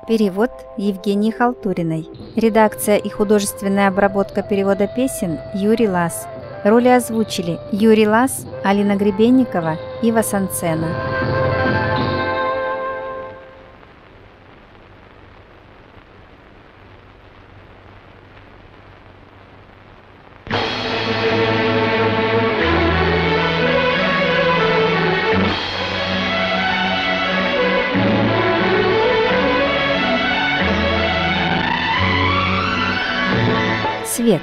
Перевод Евгении Халтуриной. Редакция и художественная обработка перевода песен Юрий Лас. Роли озвучили Юрий Лас, Алина Гребенникова, Ива Санцена. Свет.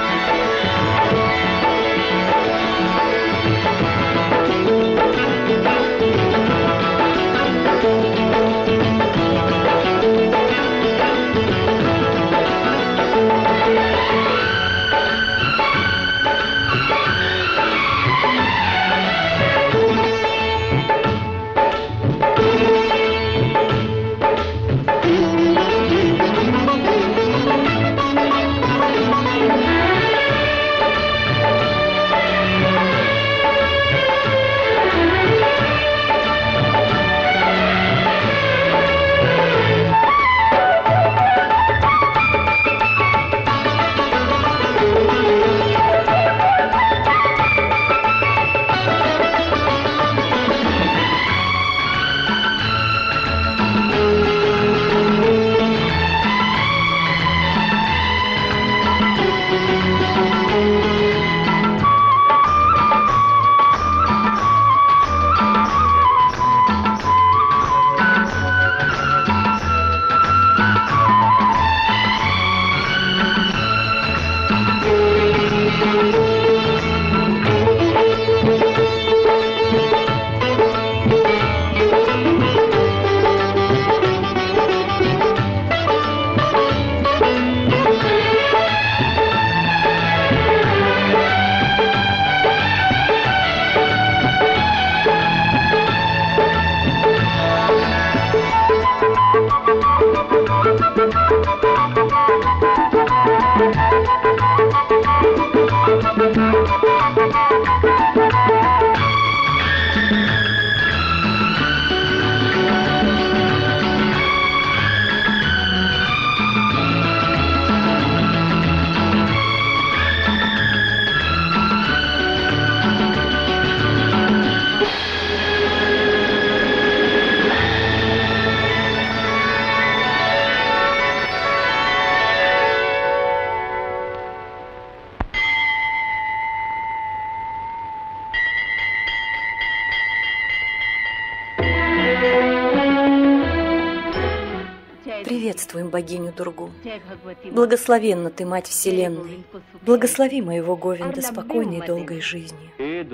Приветствуем богиню Дургу. Благословенна ты, Мать Вселенной. Благослови моего Говинда спокойной и долгой жизни.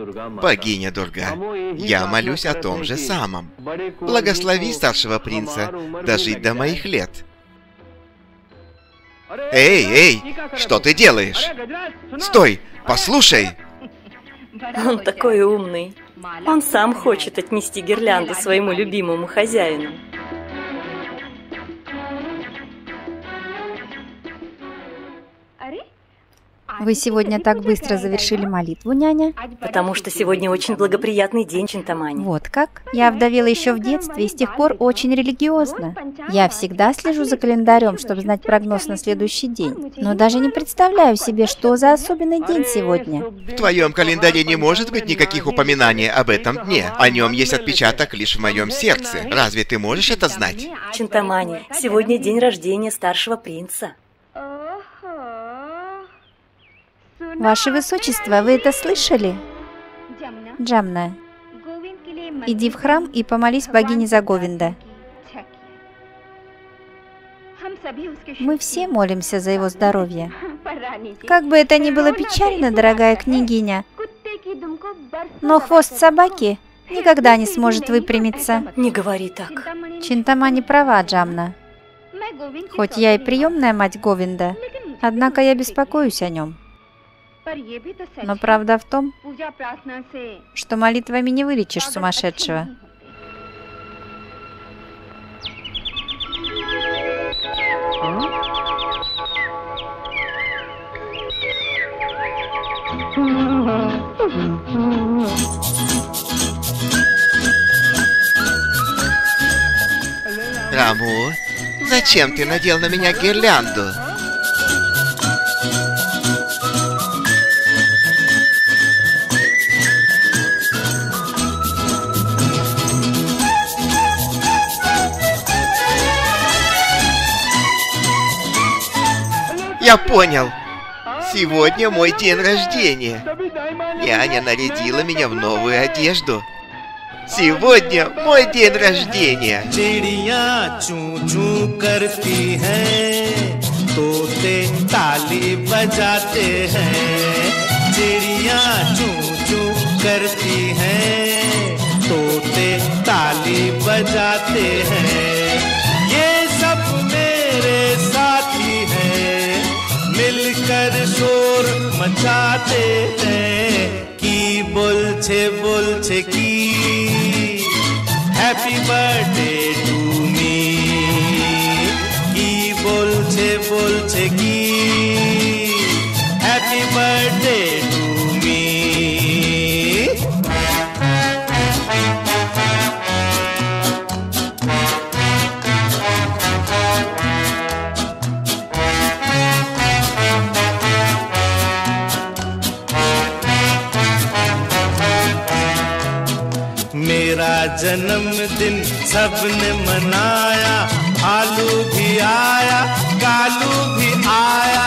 Богиня Дурга, я молюсь о том же самом. Благослови старшего принца дожить до моих лет. Эй, что ты делаешь? Стой, послушай! Он такой умный. Он сам хочет отнести гирлянды своему любимому хозяину. Вы сегодня так быстро завершили молитву, няня? Потому что сегодня очень благоприятный день, Чинтамани. Вот как? Я овдовела еще в детстве и с тех пор очень религиозна. Я всегда слежу за календарем, чтобы знать прогноз на следующий день. Но даже не представляю себе, что за особенный день сегодня. В твоем календаре не может быть никаких упоминаний об этом дне. О нем есть отпечаток лишь в моем сердце. Разве ты можешь это знать? Чинтамани, сегодня день рождения старшего принца. Ваше Высочество, вы это слышали? Джамна, иди в храм и помолись богине за Говинда. Мы все молимся за его здоровье. Как бы это ни было печально, дорогая княгиня, но хвост собаки никогда не сможет выпрямиться. Не говори так. Чинтамани права, Джамна. Хоть я и приемная мать Говинда, однако я беспокоюсь о нем. Но правда в том, что молитвами не вылечишь сумасшедшего. Раму, Зачем ты надел на меня гирлянду? Я понял. Сегодня мой день рождения. Няня нарядила меня в новую одежду. Сегодня мой день рождения. चिड़िया चूं चूं करती हैं, तोते ताली बजाते हैं। चिड़िया चूं चूं करती हैं, तोते ताली बजाते हैं। ये सब मेरे साथी हैं, मिलकर शोर मचाते हैं। की बोलछे की हैप्पी बर्थडे टू मी। की बोलछे की हैप्पी बर्थडे टू मी। मेरा जन्मदिन सबने मनाया, आलू भी आया, कालू भी आया।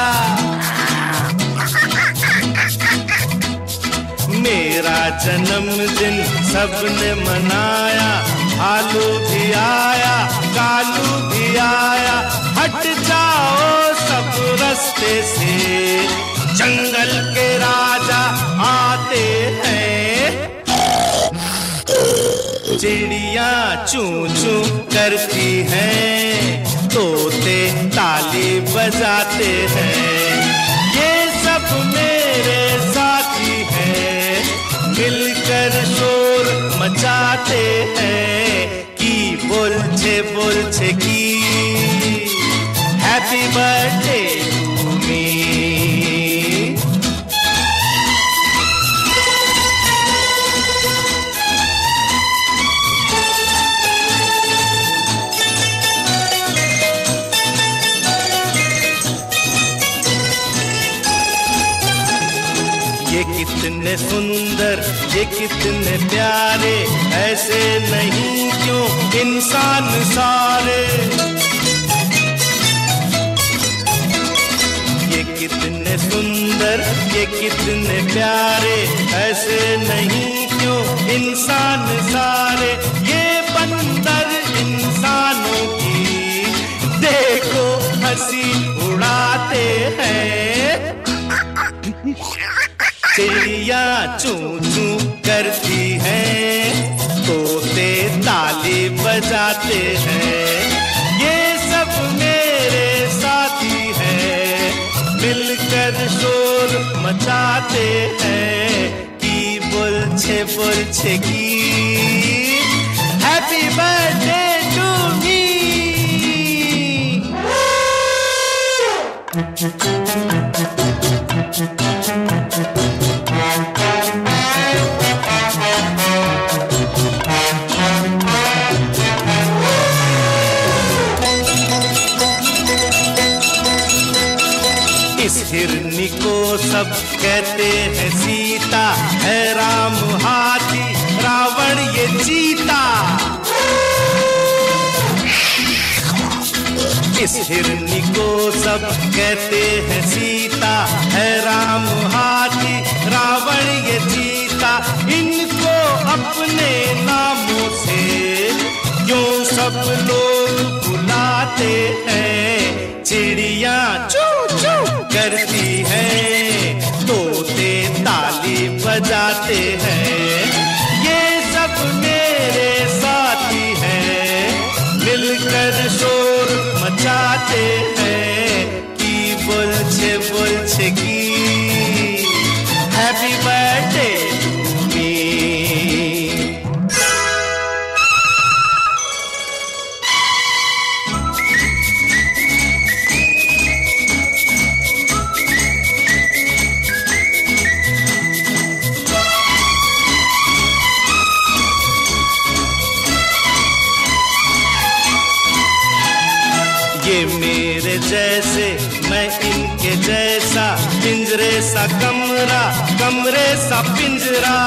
मेरा जन्मदिन सबने मनाया, आलू भी आया, कालू भी आया। हट जाओ सब रास्ते से, जंगल के राजा आते हैं। चिड़िया चूं चूं करती हैं, तोते ताली बजाते हैं। ये सब मेरे साथी हैं, मिलकर शोर मचाते हैं। की बोलछे की हैप्पी बर्थडे टू मी। ये कितने सुंदर, ये कितने प्यारे, ऐसे नहीं क्यों इंसान सारे। ये कितने सुंदर, ये कितने प्यारे, ऐसे नहीं क्यों इंसान सारे। ये बंदर इंसानों की देखो हंसी उड़ाते हैं। चिड़िया चूं चूं करती हैं, तोते ताली बजाते हैं। ये सब मेरे साथी हैं, मिलकर शोर मचाते हैं। की बोलछे की हैप्पी बर्थडे टू मी। इस हिरनी को सब कहते हैं सीता, है राम हाथी, रावण ये चीता। इस हिरनी को सब कहते हैं सीता, है राम हाथी, रावण ये चीता। इनको अपने नामों से क्यों सब लोग बुलाते हैं। चिड़िया चूं चूं करती हैं, तोते ताली बजाते हैं। ये सब मेरे साथी हैं, मिलकर शोर मचाते हैं। की बोलछे की हैप्पी बर्थडे टू मी। पिंजरे सा कमरा, कमरे सा पिंजरा।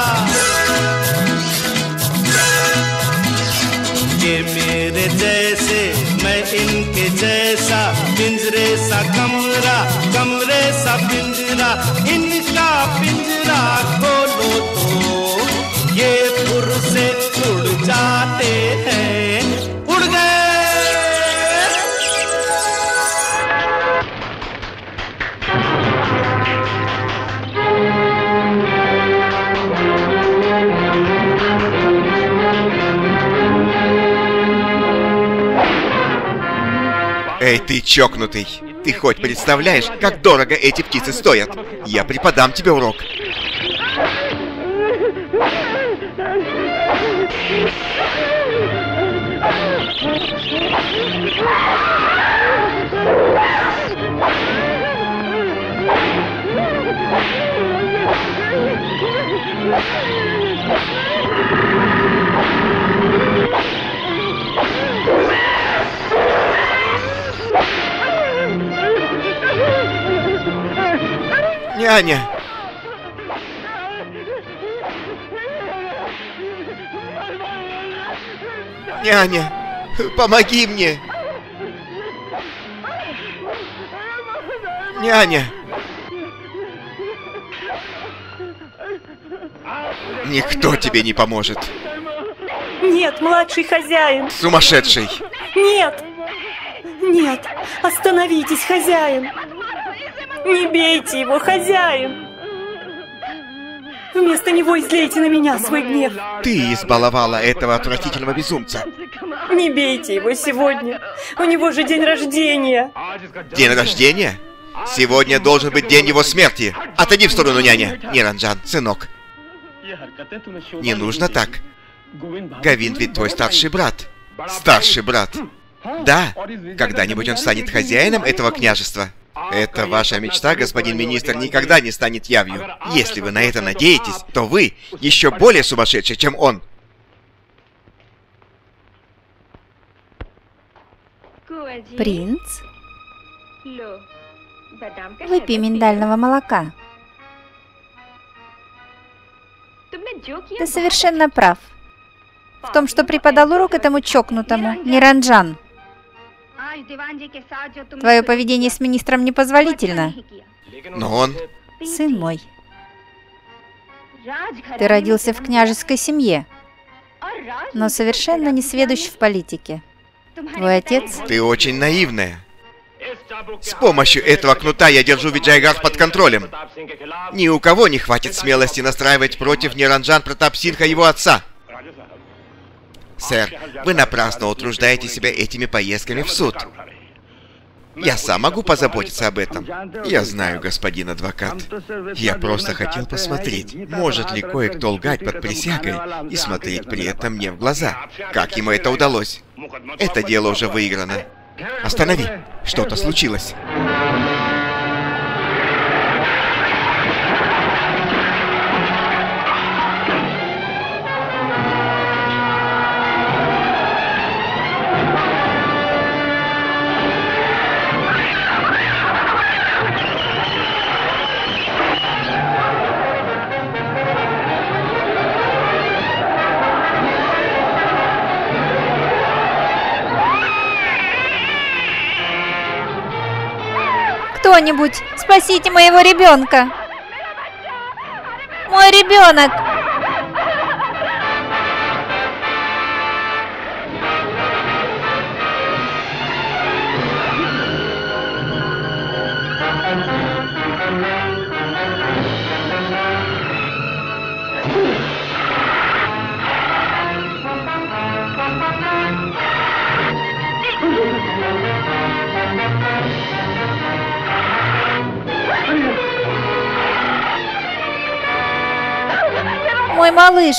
ये मेरे जैसे, मैं इनके जैसा, पिंजरे सा कमरा, कमरे सा पिंजरा। इनका पिंजरा खोलो तो ये फुर से उड़ जाते हैं, उड़ गए। Эй, ты чокнутый! Ты хоть представляешь, как дорого эти птицы стоят? Я преподам тебе урок. Няня! Няня! Помоги мне! Няня! Никто тебе не поможет. Нет, младший хозяин. Сумасшедший! Нет! Нет! Остановитесь, хозяин! Не бейте его, хозяин! Вместо него излейте на меня свой гнев. Ты избаловала этого отвратительного безумца. Не бейте его сегодня. У него же день рождения. День рождения? Сегодня должен быть день его смерти. Отойди в сторону, няня. Ниранджан, сынок. Не нужно так. Говинд ведь твой старший брат. Старший брат. Да, когда-нибудь он станет хозяином этого княжества. Это ваша мечта, господин министр, никогда не станет явью. Если вы на это надеетесь, то вы еще более сумасшедший, чем он. Принц, выпей миндального молока. Ты совершенно прав в том, что преподал урок этому чокнутому, Ниранджан. Твое поведение с министром непозволительно. Но он... Сын мой, ты родился в княжеской семье, но совершенно не сведущ в политике. Твой отец... Ты очень наивная. С помощью этого кнута я держу Виджайгар под контролем. Ни у кого не хватит смелости настраивать против Ниранджан Пратап-Синха его отца. Сэр, вы напрасно утруждаете себя этими поездками в суд. Я сам могу позаботиться об этом. Я знаю, господин адвокат. Я просто хотел посмотреть, может ли кое-кто лгать под присягой и смотреть при этом мне в глаза. Как ему это удалось? Это дело уже выиграно. Останови! Что-то случилось. Кто-нибудь, спасите моего ребенка! Мой ребенок! Мой малыш!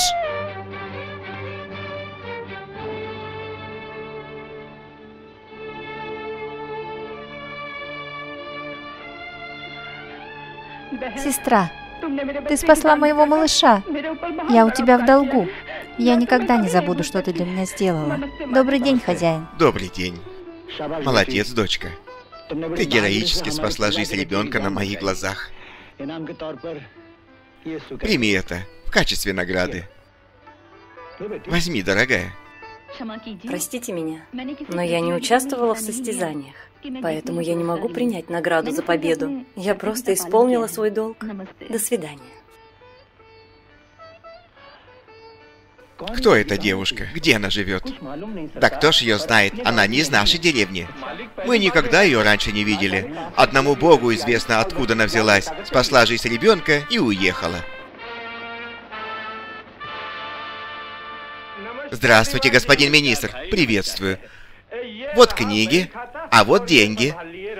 Сестра, ты спасла моего малыша. Я у тебя в долгу. Я никогда не забуду, что ты для меня сделала. Добрый день, хозяин. Добрый день. Молодец, дочка. Ты героически спасла жизнь ребенка на моих глазах. Прими это в качестве награды. Возьми, дорогая. Простите меня, но я не участвовала в состязаниях, поэтому я не могу принять награду за победу. Я просто исполнила свой долг. До свидания. Кто эта девушка? Где она живет? Да кто ж ее знает? Она не из нашей деревни. Мы никогда ее раньше не видели. Одному Богу известно, откуда она взялась. Спасла жизнь ребенка и уехала. Здравствуйте, господин министр. Приветствую. Вот книги, а вот деньги.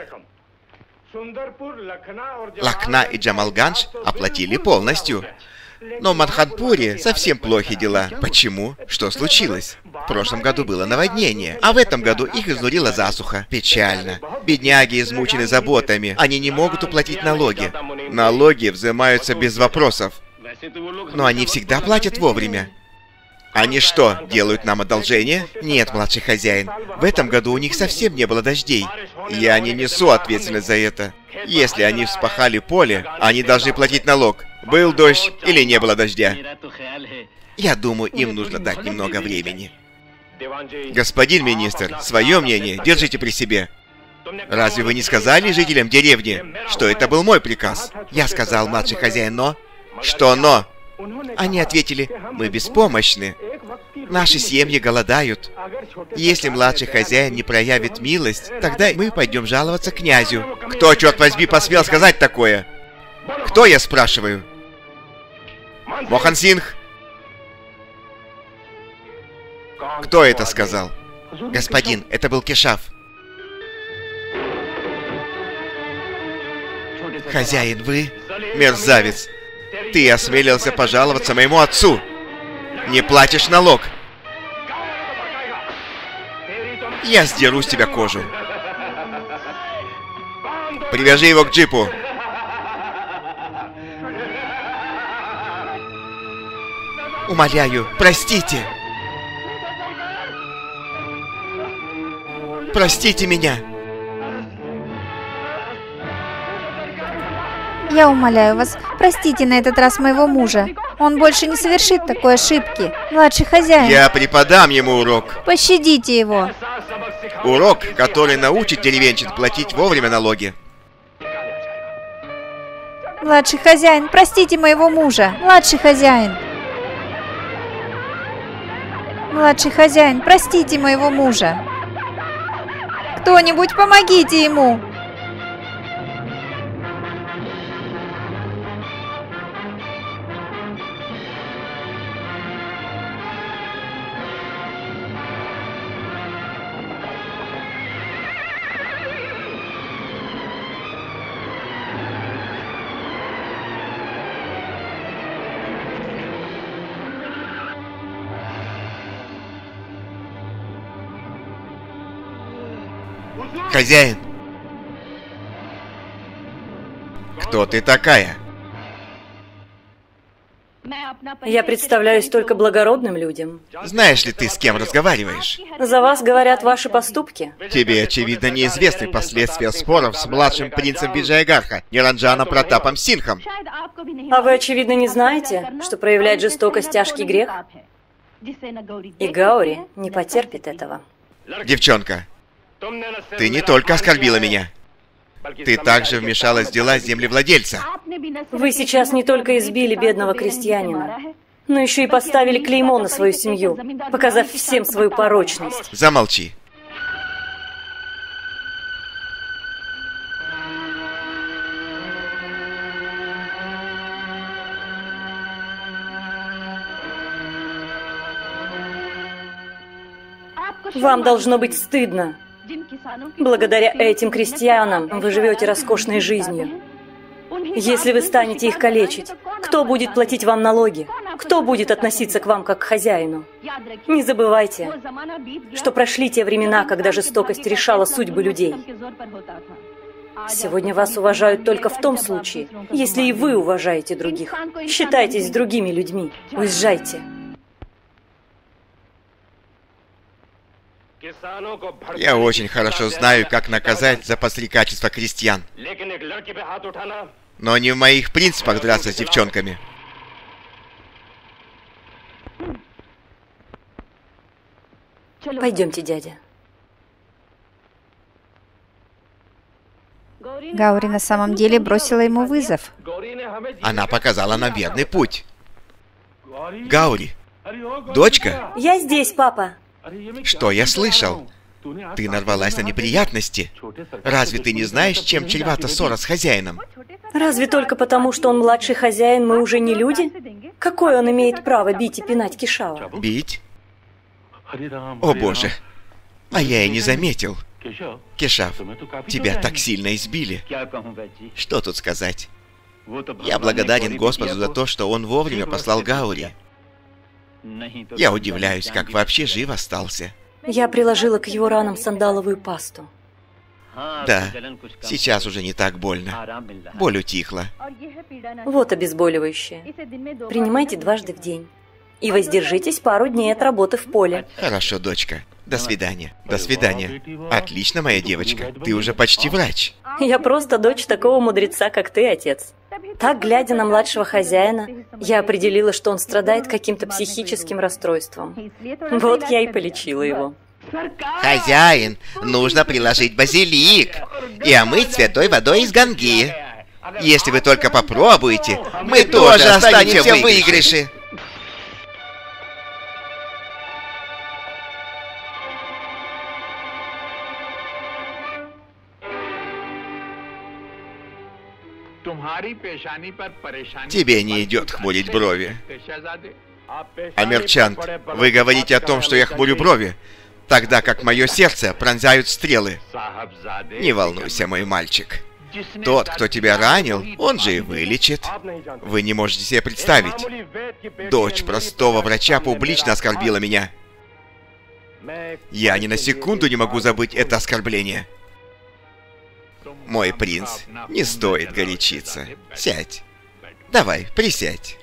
Лакна и Джамалгандж оплатили полностью. Но в Мадханпуре совсем плохи дела. Почему? Что случилось? В прошлом году было наводнение, а в этом году их изнурила засуха. Печально. Бедняги измучены заботами. Они не могут уплатить налоги. Налоги взимаются без вопросов. Но они всегда платят вовремя. Они что, делают нам одолжение? Нет, младший хозяин. В этом году у них совсем не было дождей. Я не несу ответственность за это. Если они вспахали поле, они должны платить налог. Был дождь или не было дождя. Я думаю, им нужно дать немного времени. Господин министр, свое мнение держите при себе. Разве вы не сказали жителям деревни, что это был мой приказ? Я сказал, младший хозяин, но... Что но? Они ответили, мы беспомощны. Наши семьи голодают. Если младший хозяин не проявит милость, тогда мы пойдем жаловаться князю. Кто, черт возьми, посмел сказать такое? Кто, я спрашиваю? Мохан Сингх? Кто это сказал? Господин, это был Кешав. Хозяин, вы мерзавец. Ты осмелился пожаловаться моему отцу. Не платишь налог. Я сдеру с тебя кожу. Привяжи его к джипу. Умоляю, простите. Простите меня. Я умоляю вас, простите на этот раз моего мужа. Он больше не совершит такой ошибки. Младший хозяин. Я преподам ему урок. Пощадите его. Урок, который научит деревенщин платить вовремя налоги. Младший хозяин, простите моего мужа. Младший хозяин. Младший хозяин, простите моего мужа. Кто-нибудь помогите ему. Хозяин! Кто ты такая? Я представляюсь только благородным людям. Знаешь ли ты, с кем разговариваешь? За вас говорят ваши поступки. Тебе, очевидно, неизвестны последствия споров с младшим принцем Виджаягарха, Ниранджаном Пратапом Сингхом. А вы, очевидно, не знаете, что проявлять жестокость – тяжкий грех? И Гаури не потерпит этого. Девчонка, ты не только оскорбила меня. Ты также вмешалась в дела землевладельца. Вы сейчас не только избили бедного крестьянина, но еще и поставили клеймо на свою семью, показав всем свою порочность. Замолчи. Вам должно быть стыдно. Благодаря этим крестьянам вы живете роскошной жизнью. Если вы станете их калечить, кто будет платить вам налоги? Кто будет относиться к вам как к хозяину? Не забывайте, что прошли те времена, когда жестокость решала судьбы людей. Сегодня вас уважают только в том случае, если и вы уважаете других. Считайтесь с другими людьми. Уезжайте. Я очень хорошо знаю, как наказать за подстрекательство крестьян. Но не в моих принципах драться с девчонками. Пойдемте, дядя. Гаури на самом деле бросила ему вызов. Она показала нам верный путь. Гаури, дочка? Я здесь, папа. Что я слышал? Ты нарвалась на неприятности. Разве ты не знаешь, чем чревата ссора с хозяином? Разве только потому, что он младший хозяин, мы уже не люди? Какое он имеет право бить и пинать Кешава? Бить? О боже, а я и не заметил. Кешав, тебя так сильно избили. Что тут сказать? Я благодарен Господу за то, что Он вовремя послал Гаури. Я удивляюсь, как вообще жив остался. Я приложила к его ранам сандаловую пасту. Да, сейчас уже не так больно. Боль утихла. Вот обезболивающее. Принимайте дважды в день. И воздержитесь пару дней от работы в поле. Хорошо, дочка. До свидания. До свидания. Отлично, моя девочка. Ты уже почти врач. Я просто дочь такого мудреца, как ты, отец. Так, глядя на младшего хозяина, я определила, что он страдает каким-то психическим расстройством. Вот я и полечила его. Хозяин, нужно приложить базилик и омыть святой водой из Ганги. Если вы только попробуете, мы тоже останемся в выигрыше. Тебе не идет хмурить брови. Амирчанд, вы говорите о том, что я хмурю брови, тогда как мое сердце пронзают стрелы. Не волнуйся, мой мальчик. Тот, кто тебя ранил, он же и вылечит. Вы не можете себе представить. Дочь простого врача публично оскорбила меня. Я ни на секунду не могу забыть это оскорбление. Мой принц, не стоит горячиться. Сядь. Давай, присядь.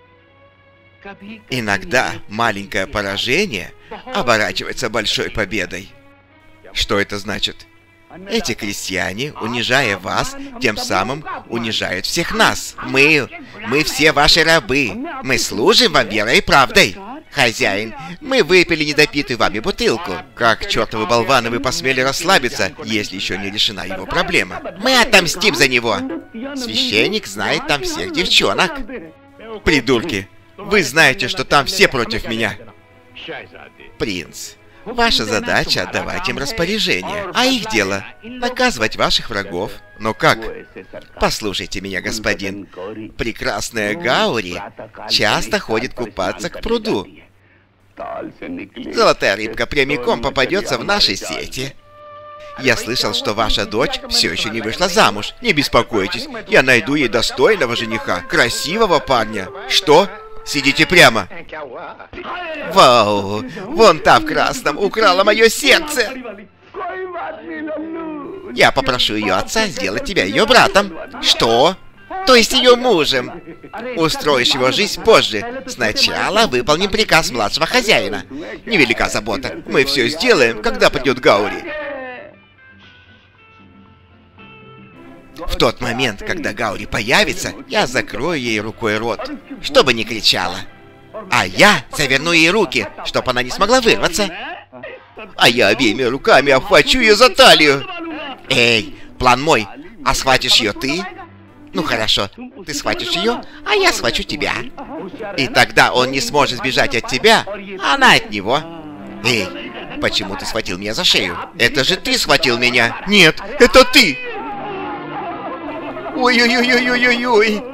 Иногда маленькое поражение оборачивается большой победой. Что это значит? Эти крестьяне, унижая вас, тем самым унижают всех нас. Мы все ваши рабы. Мы служим вам верой и правдой. Хозяин, мы выпили недопитую вами бутылку. Как чертовы болваны вы посмели расслабиться, если еще не решена его проблема? Мы отомстим за него. Священник знает там всех девчонок. Придурки, вы знаете, что там все против меня. Принц, ваша задача отдавать им распоряжения, а их дело наказывать ваших врагов. Но как? Послушайте меня, господин. Прекрасная Гаури часто ходит купаться к пруду. Золотая рыбка прямиком попадется в наши сети. Я слышал, что ваша дочь все еще не вышла замуж. Не беспокойтесь, я найду ей достойного жениха, красивого парня. Что? Сидите прямо. Вау, вон та в красном украла мое сердце. Я попрошу ее отца сделать тебя ее братом. Что? То есть ее мужем. Устроишь его жизнь позже. Сначала выполним приказ младшего хозяина. Невелика забота. Мы все сделаем, когда придет Гаури. В тот момент, когда Гаури появится, я закрою ей рукой рот, чтобы не кричала. А я заверну ей руки, чтобы она не смогла вырваться. А я обеими руками обхвачу ее за талию. Эй, план мой. А схватишь ее ты? Ну хорошо, ты схватишь ее, а я схвачу тебя. И тогда он не сможет сбежать от тебя, а она от него. Эй, почему ты схватил меня за шею? Это же ты схватил меня. Нет, это ты. Ой-ой-ой-ой-ой-ой.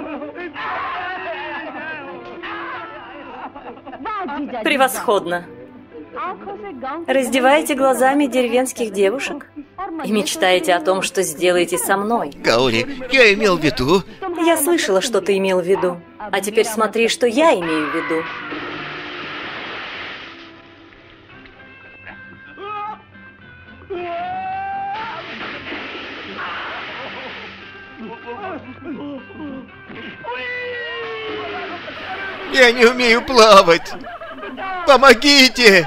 Превосходно. Раздеваете глазами деревенских девушек и мечтаете о том, что сделаете со мной. Гаури, я имел в виду... Я слышала, что ты имел в виду. А теперь смотри, что я имею в виду. Я не умею плавать. Помогите!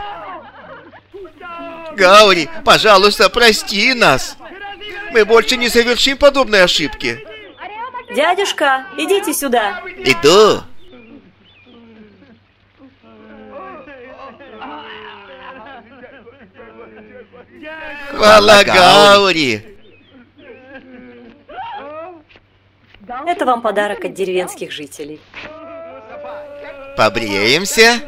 Гаури, пожалуйста, прости нас. Мы больше не совершим подобной ошибки. Дядюшка, идите сюда. Иду. Хвала Гаури. Это вам подарок от деревенских жителей. Побреемся.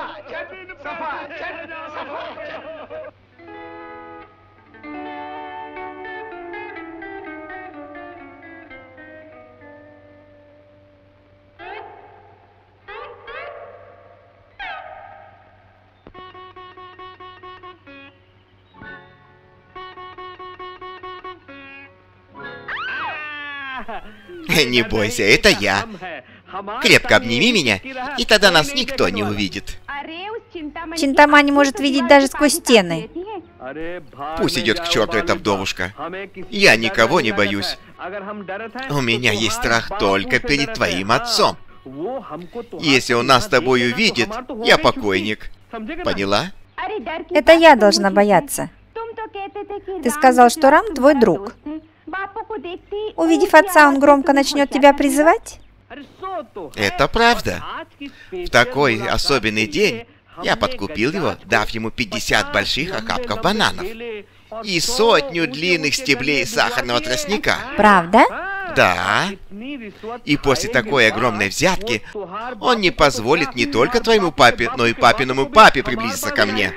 Не бойся, это я. Крепко обними меня, и тогда нас никто не увидит. Чинтамани может видеть даже сквозь стены. Пусть идет к черту эта вдовушка. Я никого не боюсь. У меня есть страх только перед твоим отцом. Если он нас с тобой увидит, я покойник. Поняла? Это я должна бояться. Ты сказал, что Рам твой друг. Увидев отца, он громко начнет тебя призывать? Это правда. В такой особенный день я подкупил его, дав ему 50 больших охапков бананов и 100 длинных стеблей сахарного тростника. Правда? Да. И после такой огромной взятки он не позволит не только твоему папе, но и папиному папе приблизиться ко мне.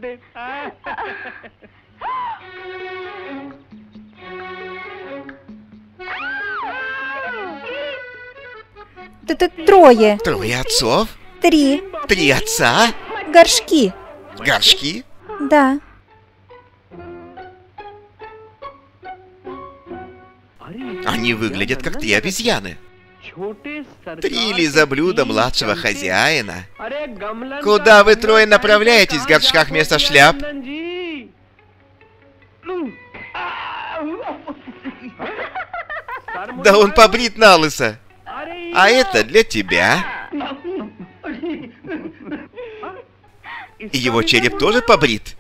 Это трое. Трое отцов? 3. 3 отца? Горшки. Горшки? Да. Они выглядят как 3 обезьяны. 3 лизоблюда младшего хозяина. Куда вы трое направляетесь в горшках вместо шляп? Да он побрит налысо. А это для тебя. И его череп тоже побрит.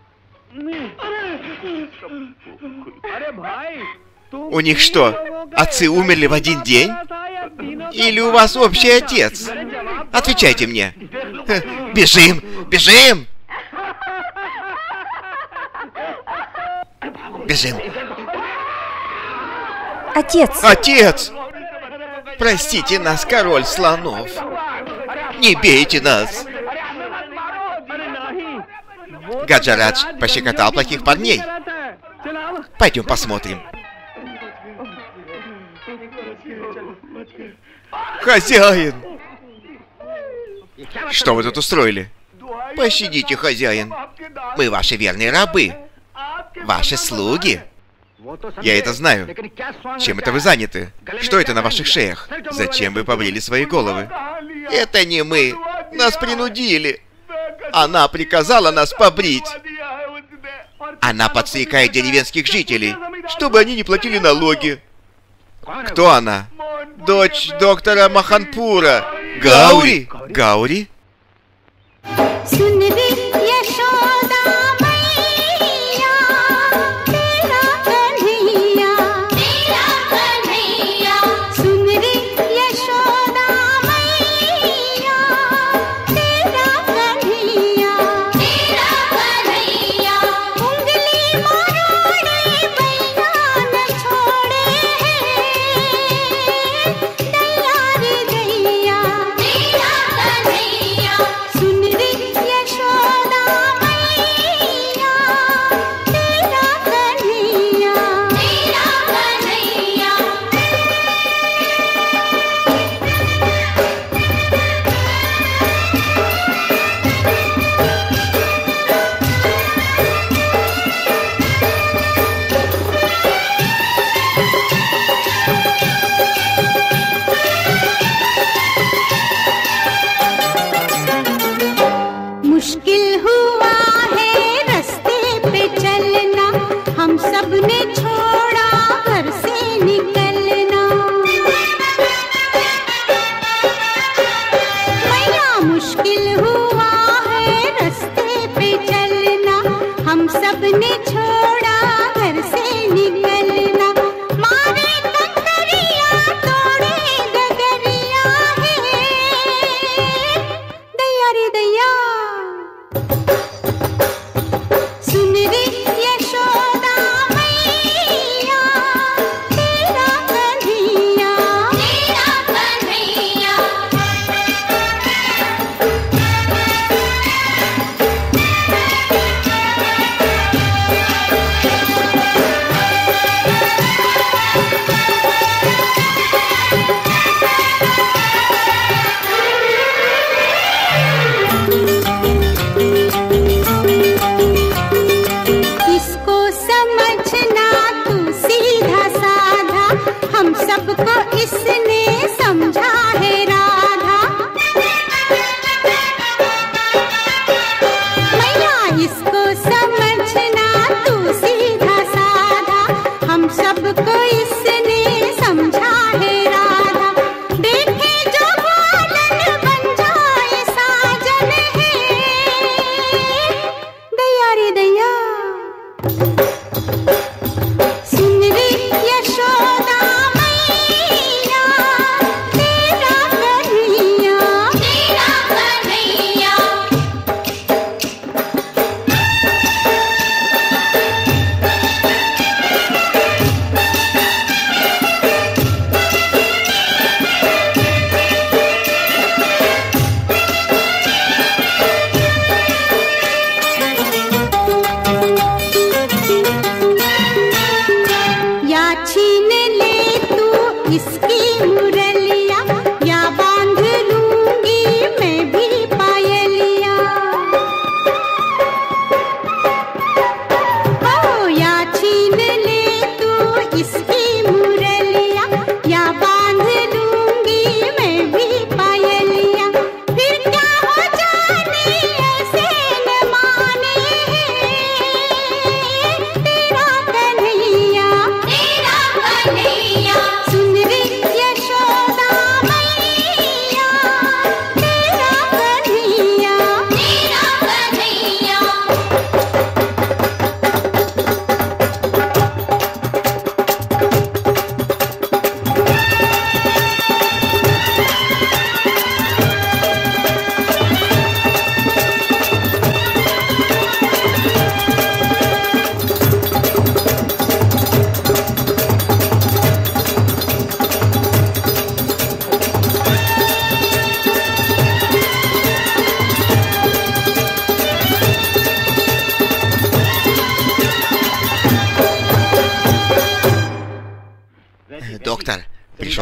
У них что, отцы умерли в один день? Или у вас общий отец? Отвечайте мне. Бежим! Бежим! Бежим! Отец! Отец! Простите нас, король слонов. Не бейте нас. Гаджарадж пощекотал плохих парней. Пойдем посмотрим. Хозяин! Что вы тут устроили? Пощадите, хозяин. Мы ваши верные рабы. Ваши слуги. Я это знаю. Чем это вы заняты? Что это на ваших шеях? Зачем вы побрили свои головы? Это не мы. Нас принудили. Она приказала нас побрить. Она подстрекает деревенских жителей, чтобы они не платили налоги. Кто она? Дочь доктора Маханпура. Гаури? Гаури?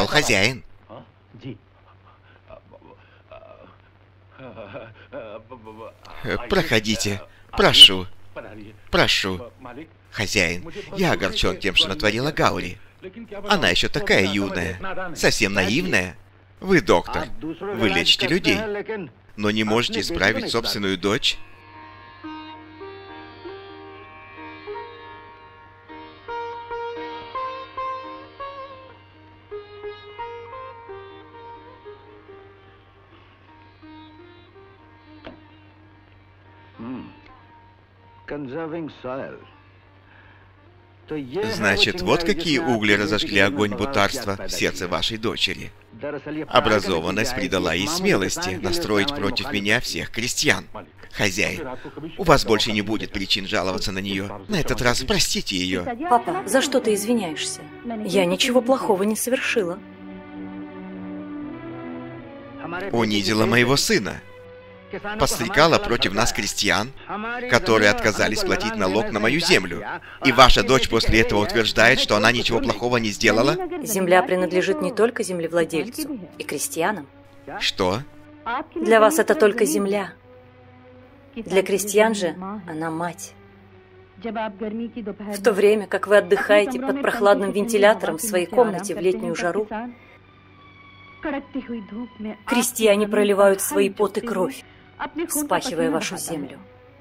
Пришел хозяин. Проходите. Прошу. Прошу. Хозяин, я огорчен тем, что натворила Гаури. Она еще такая юная, совсем наивная. Вы доктор. Вы лечите людей. Но не можете исправить собственную дочь? Значит, вот какие угли разожгли огонь бутарства в сердце вашей дочери. Образованность придала ей смелости настроить против меня всех крестьян. Хозяин, у вас больше не будет причин жаловаться на нее. На этот раз простите ее. Папа, за что ты извиняешься? Я ничего плохого не совершила. Унизила моего сына. Подстрекала против нас крестьян, которые отказались платить налог на мою землю. И ваша дочь после этого утверждает, что она ничего плохого не сделала? Земля принадлежит не только землевладельцу и крестьянам. Что? Для вас это только земля. Для крестьян же она мать. В то время, как вы отдыхаете под прохладным вентилятором в своей комнате в летнюю жару, крестьяне проливают свои пот и кровь, вспахивая вашу землю.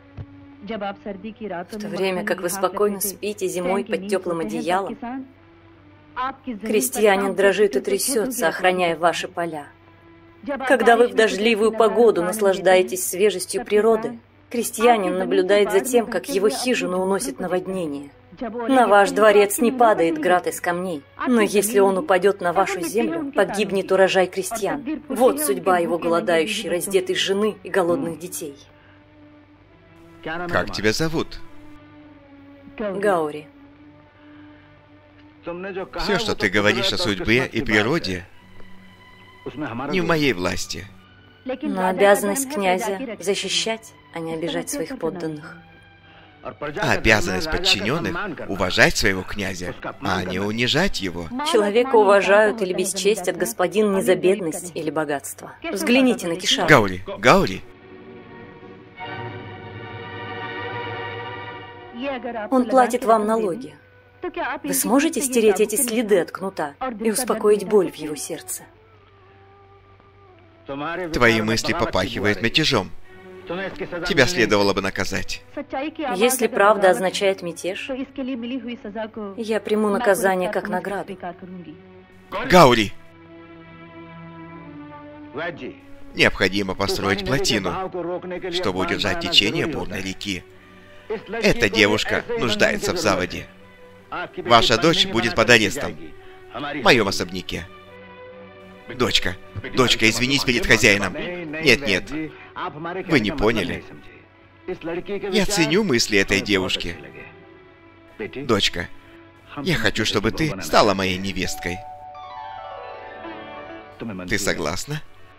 В то время, как вы спокойно спите зимой под теплым одеялом, крестьянин дрожит и трясется, охраняя ваши поля. Когда вы в дождливую погоду наслаждаетесь свежестью природы, крестьянин наблюдает за тем, как его хижину уносит наводнение. На ваш дворец не падает град из камней, но если он упадет на вашу землю, погибнет урожай крестьян. Вот судьба его голодающей, раздетой жены и голодных детей. Как тебя зовут? Гаури. Все, что ты говоришь о судьбе и природе, не в моей власти. Но обязанность князя — защищать, а не обижать своих подданных. А обязанность подчиненных — уважать своего князя, а не унижать его. Человека уважают или бесчестят господин не за бедность или богатство. Взгляните на Кишару. Гаури, Гаури. Он платит вам налоги. Вы сможете стереть эти следы от кнута и успокоить боль в его сердце? Твои мысли попахивают мятежом. Тебя следовало бы наказать. Если правда означает мятеж, я приму наказание как награду. Гаури! Необходимо построить плотину, чтобы удержать течение бурной реки. Эта девушка нуждается в заводе. Ваша дочь будет под арестом в моем особняке. Дочка, извинись перед хозяином. Нет, вы не поняли. Я ценю мысли этой девушки. Дочка, я хочу, чтобы ты стала моей невесткой. Ты согласна?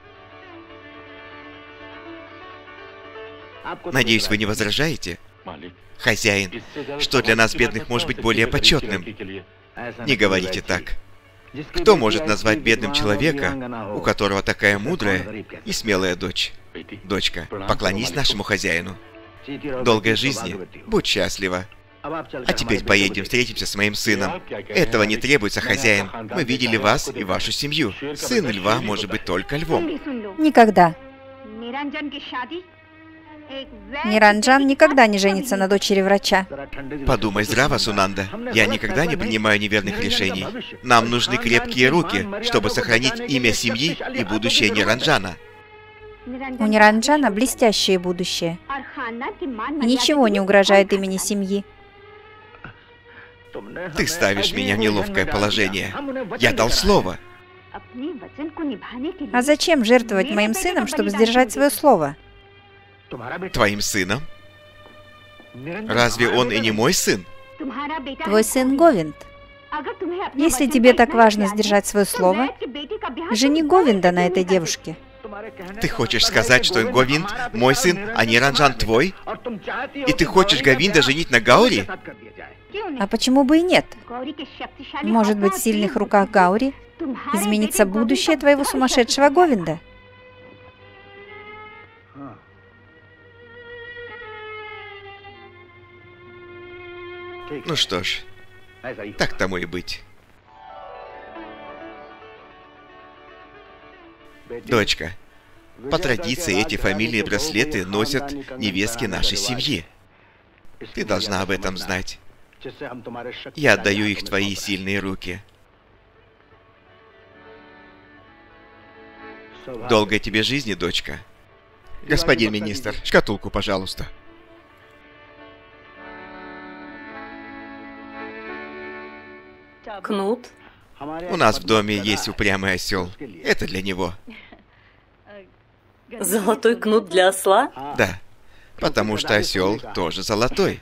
Надеюсь, вы не возражаете? Хозяин, что для нас, бедных, может быть более почетным? Не говорите так. Кто может назвать бедным человека, у которого такая мудрая и смелая дочь? Дочка, поклонись нашему хозяину. Долгой жизни, будь счастлива. А теперь поедем, встретимся с моим сыном. Этого не требуется, хозяин. Мы видели вас и вашу семью. Сын льва может быть только львом. Никогда. Ниранджан никогда не женится на дочери врача. Подумай здраво, Сунанда. Я никогда не принимаю неверных решений. Нам нужны крепкие руки, чтобы сохранить имя семьи и будущее Ниранджана. У Ниранджана блестящее будущее. И ничего не угрожает имени семьи. Ты ставишь меня в неловкое положение. Я дал слово. А зачем жертвовать моим сыном, чтобы сдержать свое слово? Твоим сыном? Разве он и не мой сын? Твой сын Говинд. Если тебе так важно сдержать свое слово, жени Говинда на этой девушке. Ты хочешь сказать, что Говинд мой сын, а Ниранджан твой? И ты хочешь Говинда женить на Гаури? А почему бы и нет? Может быть, в сильных руках Гаури Изменится будущее твоего сумасшедшего Говинда. Ну что ж, так тому и быть. Дочка, по традиции эти фамильные браслеты носят невестки нашей семьи. Ты должна об этом знать. Я отдаю их в твои сильные руки. Долгой тебе жизни, дочка. Господин министр, шкатулку, пожалуйста. Кнут? У нас в доме есть упрямый осел. Это для него. Золотой кнут для осла? Да, потому что осел тоже золотой.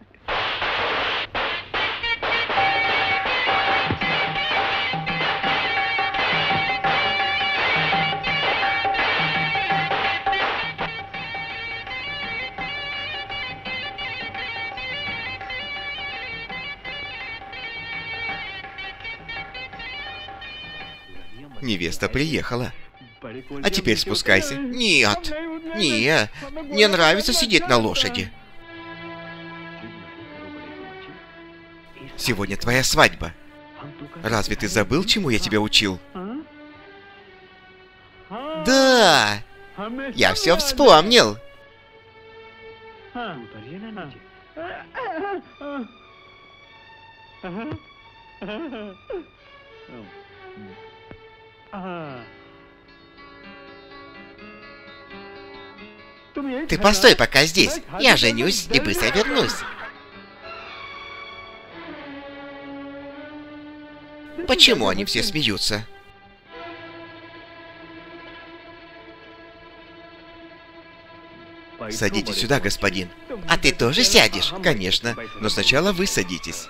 Невеста приехала. А теперь спускайся. Нет, нет, мне нравится сидеть на лошади. Сегодня твоя свадьба. Разве ты забыл, чему я тебя учил? Да, я все вспомнил. Ты постой пока здесь. Я женюсь и быстро вернусь. Почему они все смеются? Садитесь сюда, господин. А ты тоже сядешь? Конечно, но сначала вы садитесь.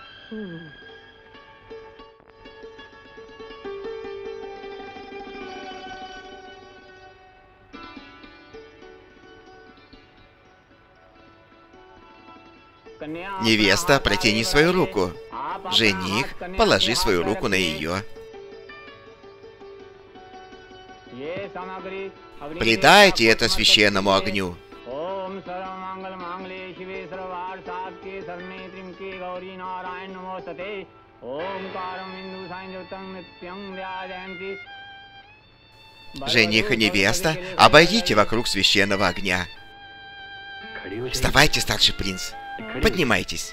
Невеста, протяни свою руку. Жених, положи свою руку на ее. Предайте это священному огню. Жених и невеста, обойдите вокруг священного огня. Вставайте, старший принц. Поднимайтесь.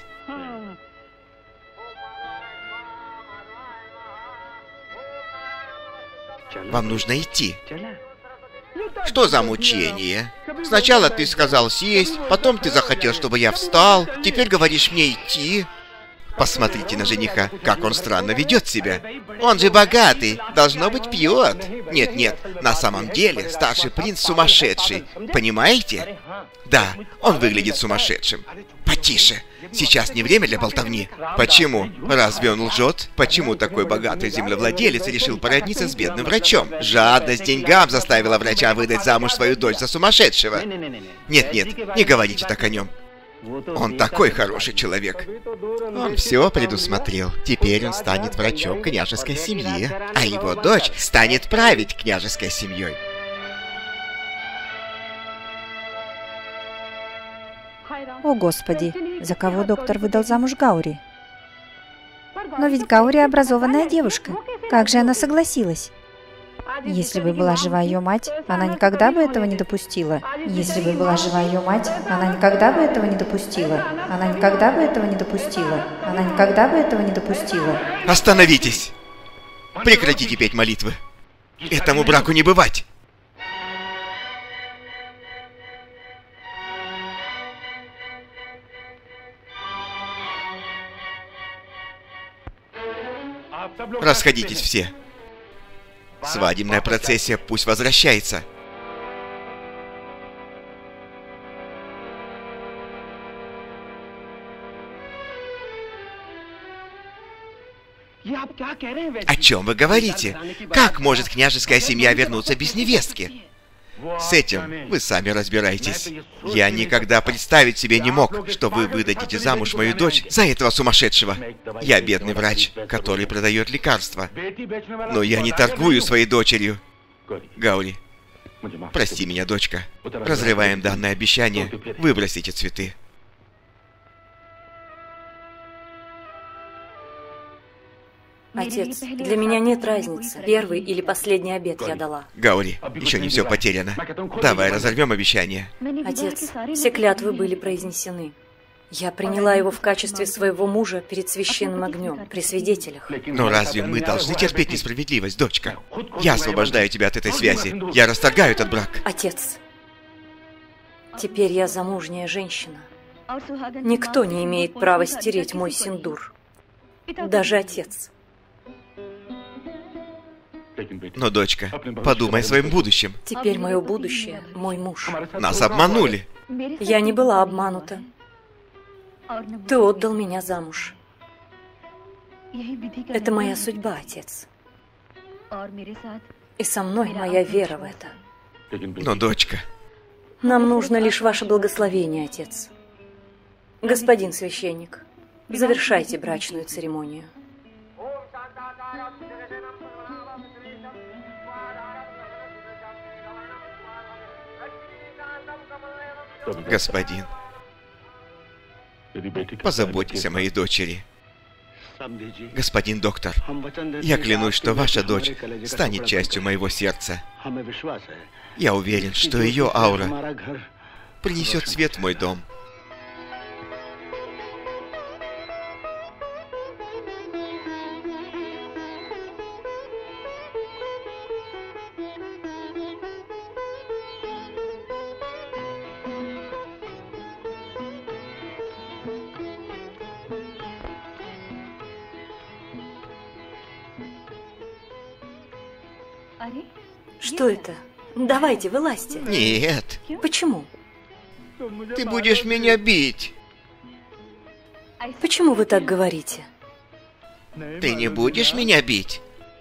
Вам нужно идти. Что за мучение? Сначала ты сказал сесть, потом ты захотел, чтобы я встал, теперь говоришь мне идти. Посмотрите на жениха, как он странно ведет себя. Он же богатый, должно быть, пьет. Нет, на самом деле старший принц сумасшедший. Понимаете? Да, он выглядит сумасшедшим. Потише. Сейчас не время для болтовни. Почему? Разве он лжет? Почему такой богатый землевладелец решил породниться с бедным врачом? Жадность деньгам заставила врача выдать замуж свою дочь за сумасшедшего. Нет, не говорите так о нем. Он такой хороший человек. Он все предусмотрел. Теперь он станет врачом княжеской семьи, а его дочь станет править княжеской семьей. О, Господи, за кого доктор выдал замуж Гаури? Но ведь Гаури образованная девушка. Как же она согласилась? Если бы была жива ее мать, она никогда бы этого не допустила. Если бы была жива ее мать, она никогда бы этого не допустила. Она никогда бы этого не допустила. Она никогда бы этого не допустила. Остановитесь! Прекратите петь молитвы. Этому браку не бывать. Расходитесь все. Свадебная процессия пусть возвращается. О чем вы говорите? Как может княжеская семья вернуться без невестки? С этим вы сами разбирайтесь. Я никогда представить себе не мог, что вы выдадите замуж мою дочь за этого сумасшедшего. Я бедный врач, который продает лекарства. Но я не торгую своей дочерью. Гаури, прости меня, дочка. Разрываем данное обещание. Выбросите цветы. Отец, для меня нет разницы, первый или последний обед я дала. Гаури, еще не все потеряно. Давай разорвем обещание. Отец, все клятвы были произнесены. Я приняла его в качестве своего мужа перед священным огнем, при свидетелях. Но разве мы должны терпеть несправедливость, дочка? Я освобождаю тебя от этой связи. Я расторгаю этот брак. Отец, теперь я замужняя женщина. Никто не имеет права стереть мой синдур. Даже отец. Но, дочка, подумай о своем будущем. Теперь мое будущее – мой муж. Нас обманули. Я не была обманута. Ты отдал меня замуж. Это моя судьба, отец. И со мной моя вера в это. Но, дочка... Нам нужно лишь ваше благословение, отец. Господин священник, завершайте брачную церемонию. Господин, позаботьтесь о моей дочери. Господин доктор, я клянусь, что ваша дочь станет частью моего сердца. Я уверен, что ее аура принесет свет в мой дом. Что это? Давайте, вылазьте. Нет. Почему? Ты будешь меня бить. Почему вы так говорите? Ты не будешь меня бить?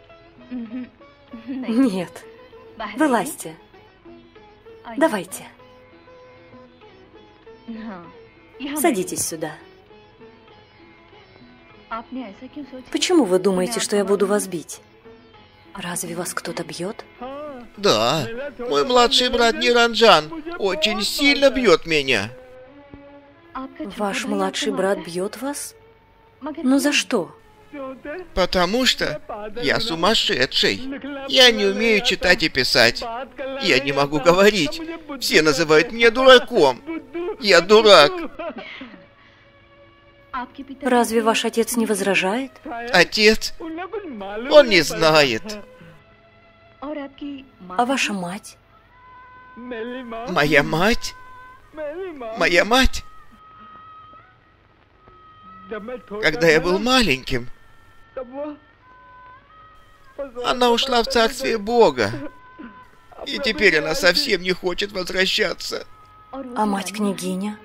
Нет. Вылазьте. Давайте. Садитесь сюда. Почему вы думаете, что я буду вас бить? Разве вас кто-то бьет? Да, мой младший брат Ниранджан очень сильно бьет меня. Ваш младший брат бьет вас? Но за что? Потому что я сумасшедший. Я не умею читать и писать. Я не могу говорить. Все называют меня дураком. Я дурак. Разве ваш отец не возражает? Отец? Он не знает. А ваша мать? Моя мать? Моя мать? Когда я был маленьким, она ушла в царствие Бога. И теперь она совсем не хочет возвращаться. А мать-княгиня?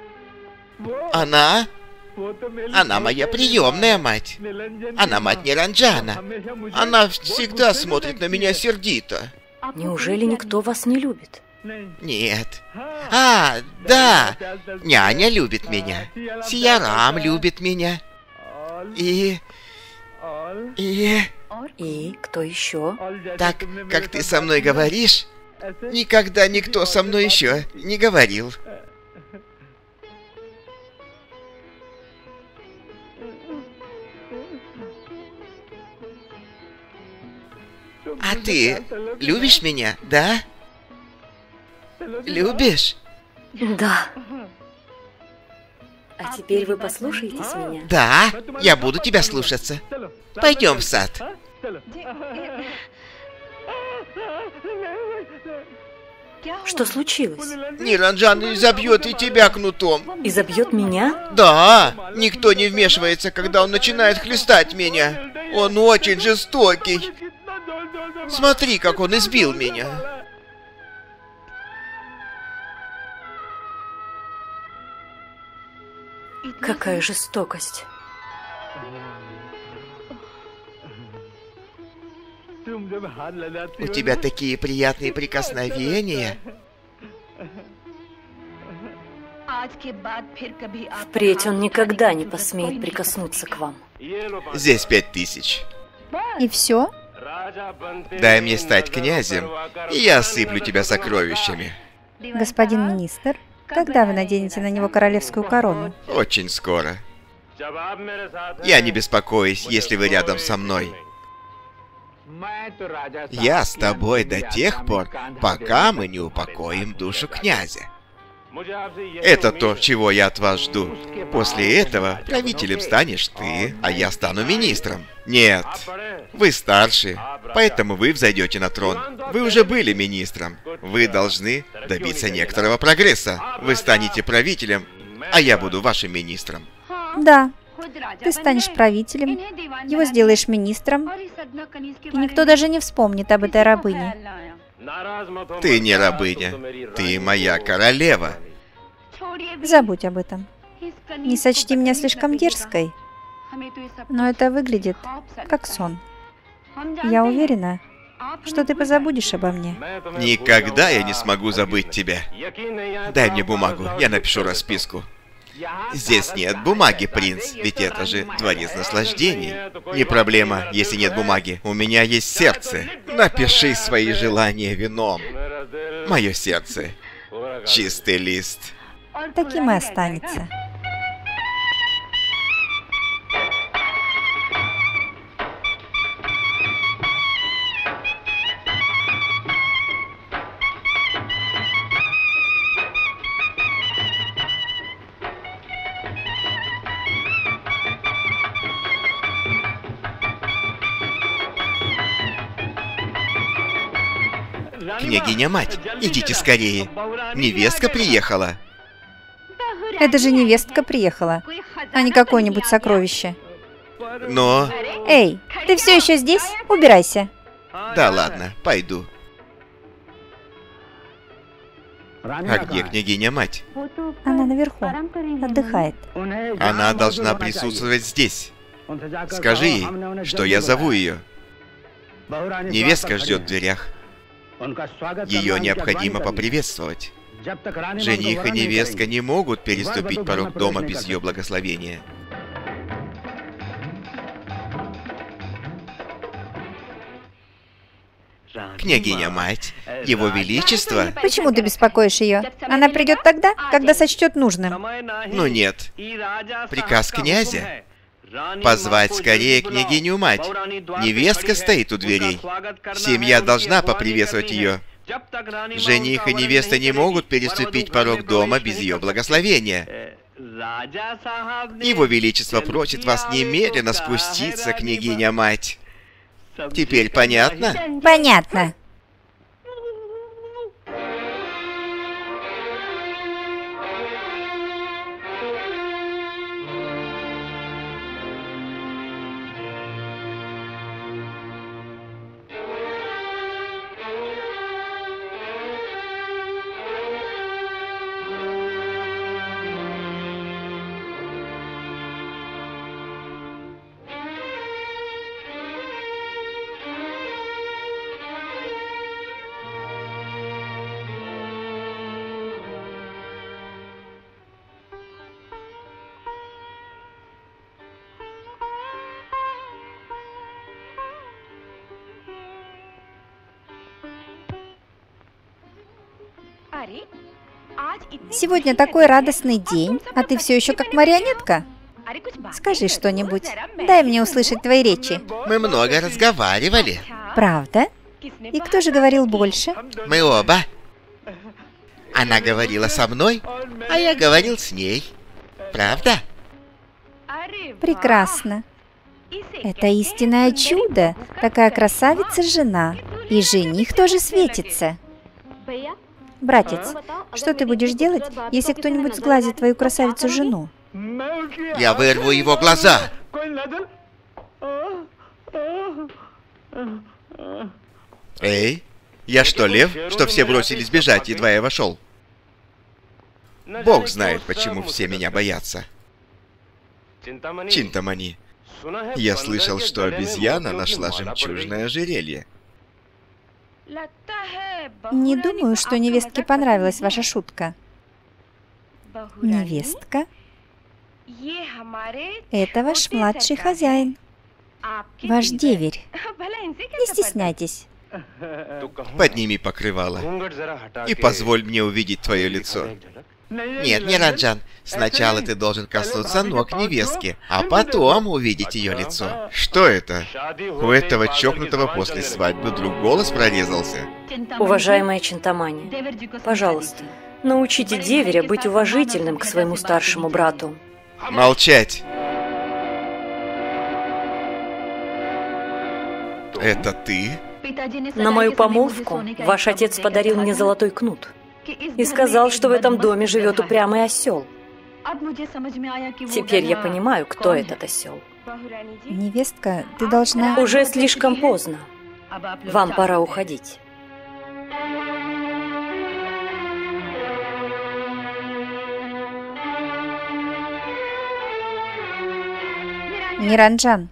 Она моя приемная мать. Она мать Ниранджана. Она всегда смотрит на меня сердито. Неужели никто вас не любит? Нет. Да. Няня любит меня. Сиярам любит меня. И кто еще? Так, как ты со мной говоришь, никогда никто со мной еще не говорил. А ты любишь меня, да? Любишь? Да. А теперь вы послушаетесь меня? Да, я буду тебя слушаться. Пойдем в сад. Что случилось? Ниранджан забьет и тебя кнутом. И забьет меня? Да, никто не вмешивается, когда он начинает хлестать меня. Он очень жестокий. Смотри, как он избил меня. Какая жестокость. У тебя такие приятные прикосновения. Впредь он никогда не посмеет прикоснуться к вам. Здесь 5000. И все? Дай мне стать князем, и я осыплю тебя сокровищами. Господин министр, когда вы наденете на него королевскую корону? Очень скоро. Я не беспокоюсь, если вы рядом со мной. Я с тобой до тех пор, пока мы не упокоим душу князя. Это то, чего я от вас жду. После этого правителем станешь ты, а я стану министром. Нет, вы старше, поэтому вы взойдете на трон. Вы уже были министром. Вы должны добиться некоторого прогресса. Вы станете правителем, а я буду вашим министром. Да, ты станешь правителем, его сделаешь министром, и никто даже не вспомнит об этой рабыне. Ты не рабыня, ты моя королева. Забудь об этом. Не сочти меня слишком дерзкой, но это выглядит как сон. Я уверена, что ты позабудешь обо мне. Никогда я не смогу забыть тебя. Дай мне бумагу, я напишу расписку. Здесь нет бумаги, принц, ведь это же дворец наслаждений. Не проблема, если нет бумаги. У меня есть сердце. Напиши свои желания вином. Мое сердце. Чистый лист. Таким и останется. Княгиня-мать, идите скорее. Невестка приехала. Это же невестка приехала, а не какое-нибудь сокровище. Но... Эй, ты все еще здесь? Убирайся. Да ладно, пойду. А где княгиня-мать? Она наверху, отдыхает. Она должна присутствовать здесь. Скажи ей, что я зову ее. Невестка ждет в дверях. Ее необходимо поприветствовать. Жених и невестка не могут переступить порог дома без ее благословения. Княгиня-мать, его величество... Почему ты беспокоишь ее? Она придет тогда, когда сочтет нужным. Ну нет. Приказ князя. Позвать скорее княгиню-мать. Невестка стоит у дверей. Семья должна поприветствовать ее. Жених и невеста не могут переступить порог дома без ее благословения. Его Величество просит вас немедленно спуститься, княгиня-мать. Теперь понятно? Понятно. Сегодня такой радостный день, а ты все еще как марионетка? Скажи что-нибудь. Дай мне услышать твои речи. Мы много разговаривали. Правда? И кто же говорил больше? Мы оба. Она говорила со мной, а я говорил с ней. Правда? Прекрасно. Это истинное чудо. Такая красавица-жена. И жених тоже светится. Братец, что ты будешь делать, если кто-нибудь сглазит твою красавицу-жену? Я вырву его глаза. Эй, я что, лев, что все бросились бежать, едва я вошел? Бог знает, почему все меня боятся. Чинтамани, Я слышал, что обезьяна нашла жемчужное ожерелье. Не думаю, что невестке понравилась ваша шутка. Невестка? Это ваш младший хозяин. Ваш деверь. Не стесняйтесь. Подними покрывало и позволь мне увидеть твое лицо. Нет, Ниранджан, сначала ты должен коснуться ног невестки, а потом увидеть ее лицо. Что это? У этого чокнутого после свадьбы вдруг голос прорезался. Уважаемая Чинтамани, пожалуйста, научите деверя быть уважительным к своему старшему брату. Молчать! Это ты? На мою помолвку ваш отец подарил мне золотой кнут и сказал, что в этом доме живет упрямый осел. Теперь я понимаю, кто этот осел. Невестка, ты должна... Уже слишком поздно. Вам пора уходить. Ниранджан,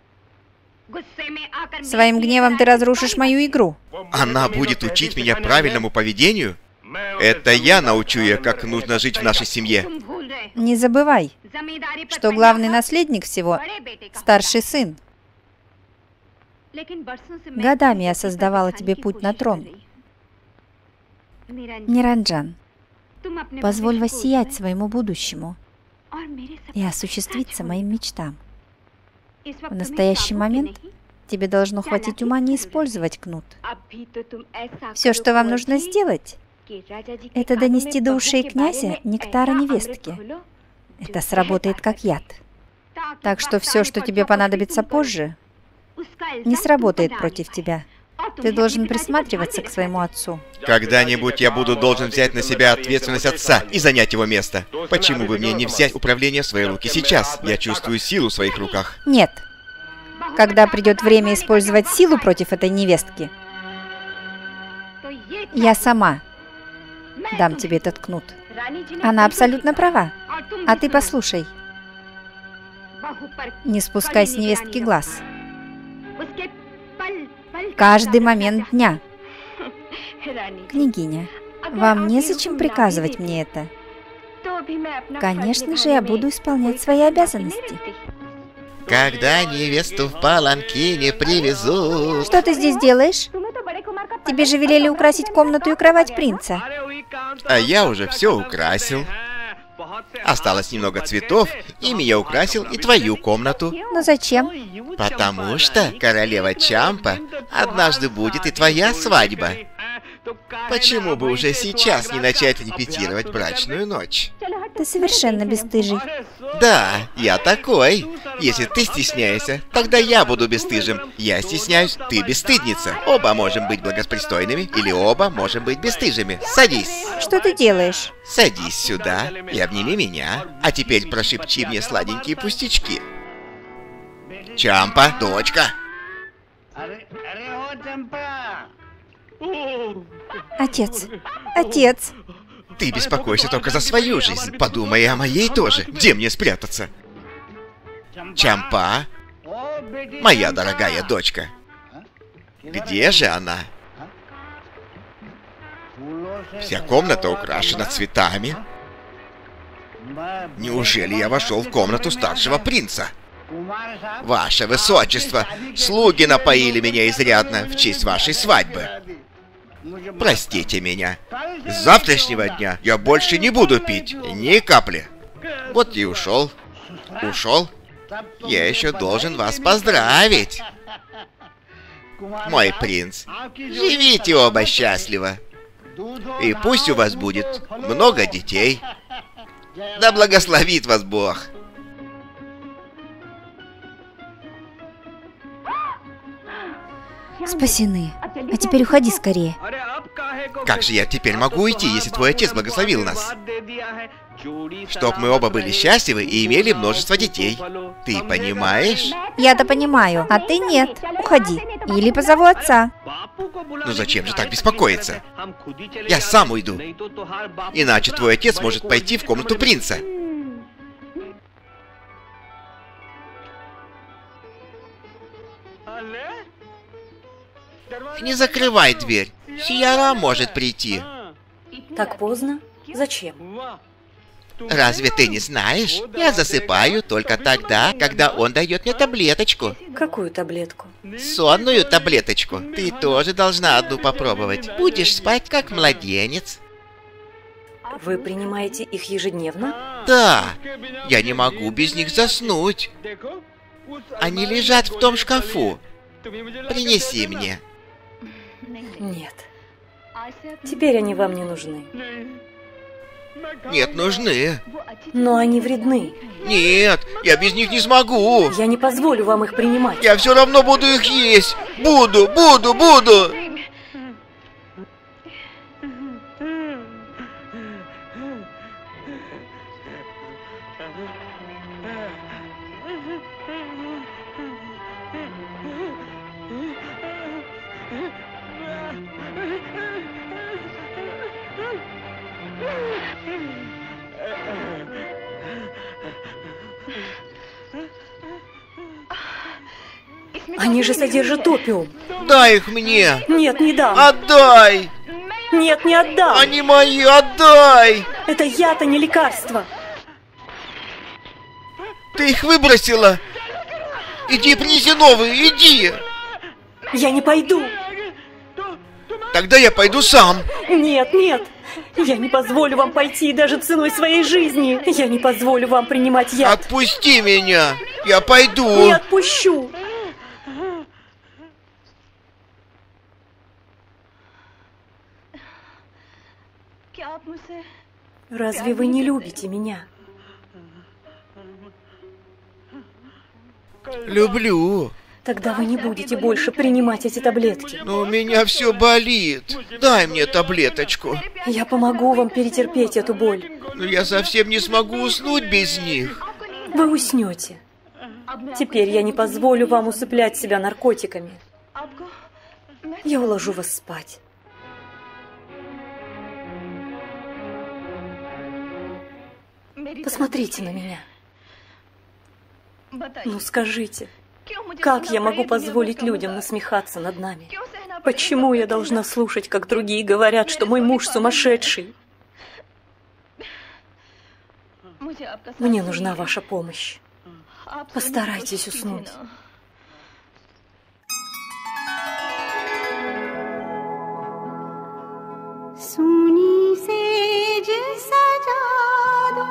своим гневом ты разрушишь мою игру. Она будет учить меня правильному поведению? Это я научу ее, как нужно жить в нашей семье. Не забывай, что главный наследник всего – старший сын. Годами я создавала тебе путь на трон. Ниранджан, позволь воссиять своему будущему и осуществиться моим мечтам. В настоящий момент тебе должно хватить ума не использовать кнут. Все, что вам нужно сделать, это донести до ушей князя нектара невестки. Это сработает как яд. Так что все, что тебе понадобится позже, не сработает против тебя. Ты должен присматриваться к своему отцу. Когда-нибудь я буду должен взять на себя ответственность отца и занять его место. Почему бы мне не взять управление в свои руки сейчас? Я чувствую силу в своих руках. Нет. Когда придет время использовать силу против этой невестки, я сама дам тебе этот кнут. Она абсолютно права. А ты послушай. Не спускай с невестки глаз. Каждый момент дня. Княгиня, вам незачем приказывать мне это. Конечно же, я буду исполнять свои обязанности. Когда невесту в паланкине привезут... Что ты здесь делаешь? Тебе же велели украсить комнату и кровать принца. А я уже все украсил. Осталось немного цветов, ими я украсил и твою комнату. Но зачем? Потому что, королева Чампа, однажды будет и твоя свадьба. Почему бы уже сейчас не начать репетировать брачную ночь? Ты совершенно бесстыжий. Да, я такой. Если ты стесняешься, тогда я буду бесстыжим. Я стесняюсь, ты бесстыдница. Оба можем быть благопристойными, или оба можем быть бесстыжими. Садись. Что ты делаешь? Садись сюда и обними меня. А теперь прошепчи мне сладенькие пустячки. Чампа, дочка. Отец, отец. Ты беспокойся только за свою жизнь. Подумай о моей тоже. Где мне спрятаться? Чампа, моя дорогая дочка. Где же она? Вся комната украшена цветами. Неужели я вошел в комнату старшего принца? Ваше Высочество, слуги напоили меня изрядно в честь вашей свадьбы. Простите меня. С завтрашнего дня я больше не буду пить ни капли. Вот и ушел. Ушел? Я еще должен вас поздравить. Мой принц, живите оба счастливо. И пусть у вас будет много детей. Да благословит вас Бог. Спасены. А теперь уходи скорее. Как же я теперь могу уйти, если твой отец благословил нас? Чтоб мы оба были счастливы и имели множество детей. Ты понимаешь? Я-то понимаю, а ты нет. Уходи. Или позову отца. Ну зачем же так беспокоиться? Я сам уйду. Иначе твой отец может пойти в комнату принца. Не закрывай дверь. Сияра может прийти. Так поздно? Зачем? Разве ты не знаешь? Я засыпаю только тогда, когда он дает мне таблеточку. Какую таблетку? Сонную таблеточку. Ты тоже должна одну попробовать. Будешь спать как младенец. Вы принимаете их ежедневно? Да, я не могу без них заснуть. Они лежат в том шкафу. Принеси мне. Нет. Теперь они вам не нужны. Нет, нужны. Но они вредны. Нет, я без них не смогу. Я не позволю вам их принимать. Я все равно буду их есть. Буду. Они же содержат опиум. Дай их мне. Нет, не дам. Отдай. Нет, не отдам. Они мои, отдай. Это яд, а не лекарство. Ты их выбросила. Иди, принеси новые, иди. Я не пойду. Тогда я пойду сам. Нет, нет. Я не позволю вам пойти даже ценой своей жизни. Я не позволю вам принимать яд. Отпусти меня. Я пойду. Не отпущу. Разве вы не любите меня? Люблю. Тогда вы не будете больше принимать эти таблетки. Но у меня все болит. Дай мне таблеточку. Я помогу вам перетерпеть эту боль. Но я совсем не смогу уснуть без них. Вы уснете. Теперь я не позволю вам усыплять себя наркотиками. Я уложу вас спать. Посмотрите на меня. Ну скажите, как я могу позволить людям насмехаться над нами? Почему я должна слушать, как другие говорят, что мой муж сумасшедший? Мне нужна ваша помощь. Постарайтесь уснуть. सुनी सेज सजा दो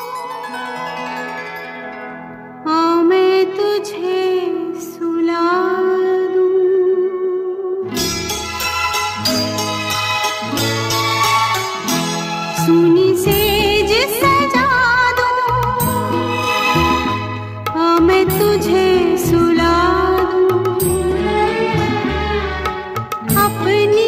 आ मैं तुझे सुला दूं सुनी सेज सजा दो आ मैं तुझे सुला दूं अपनी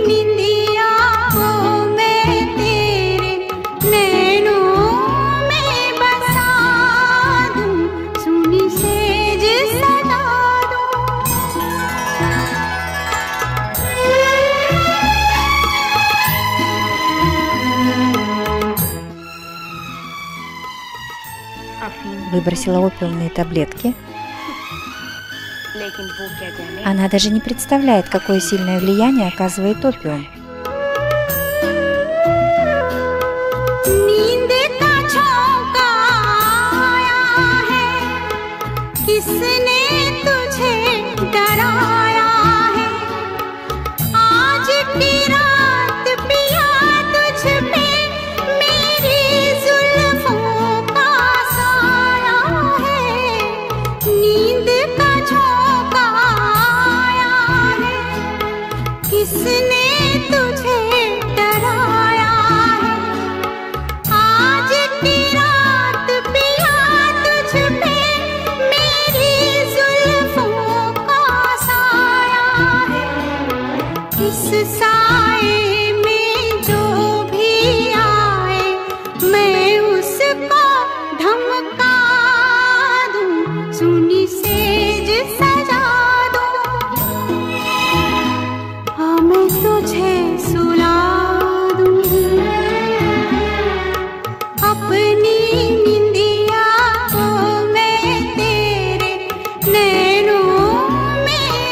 Выбросила опиумные таблетки. Она даже не представляет, какое сильное влияние оказывает опиум. नैनों में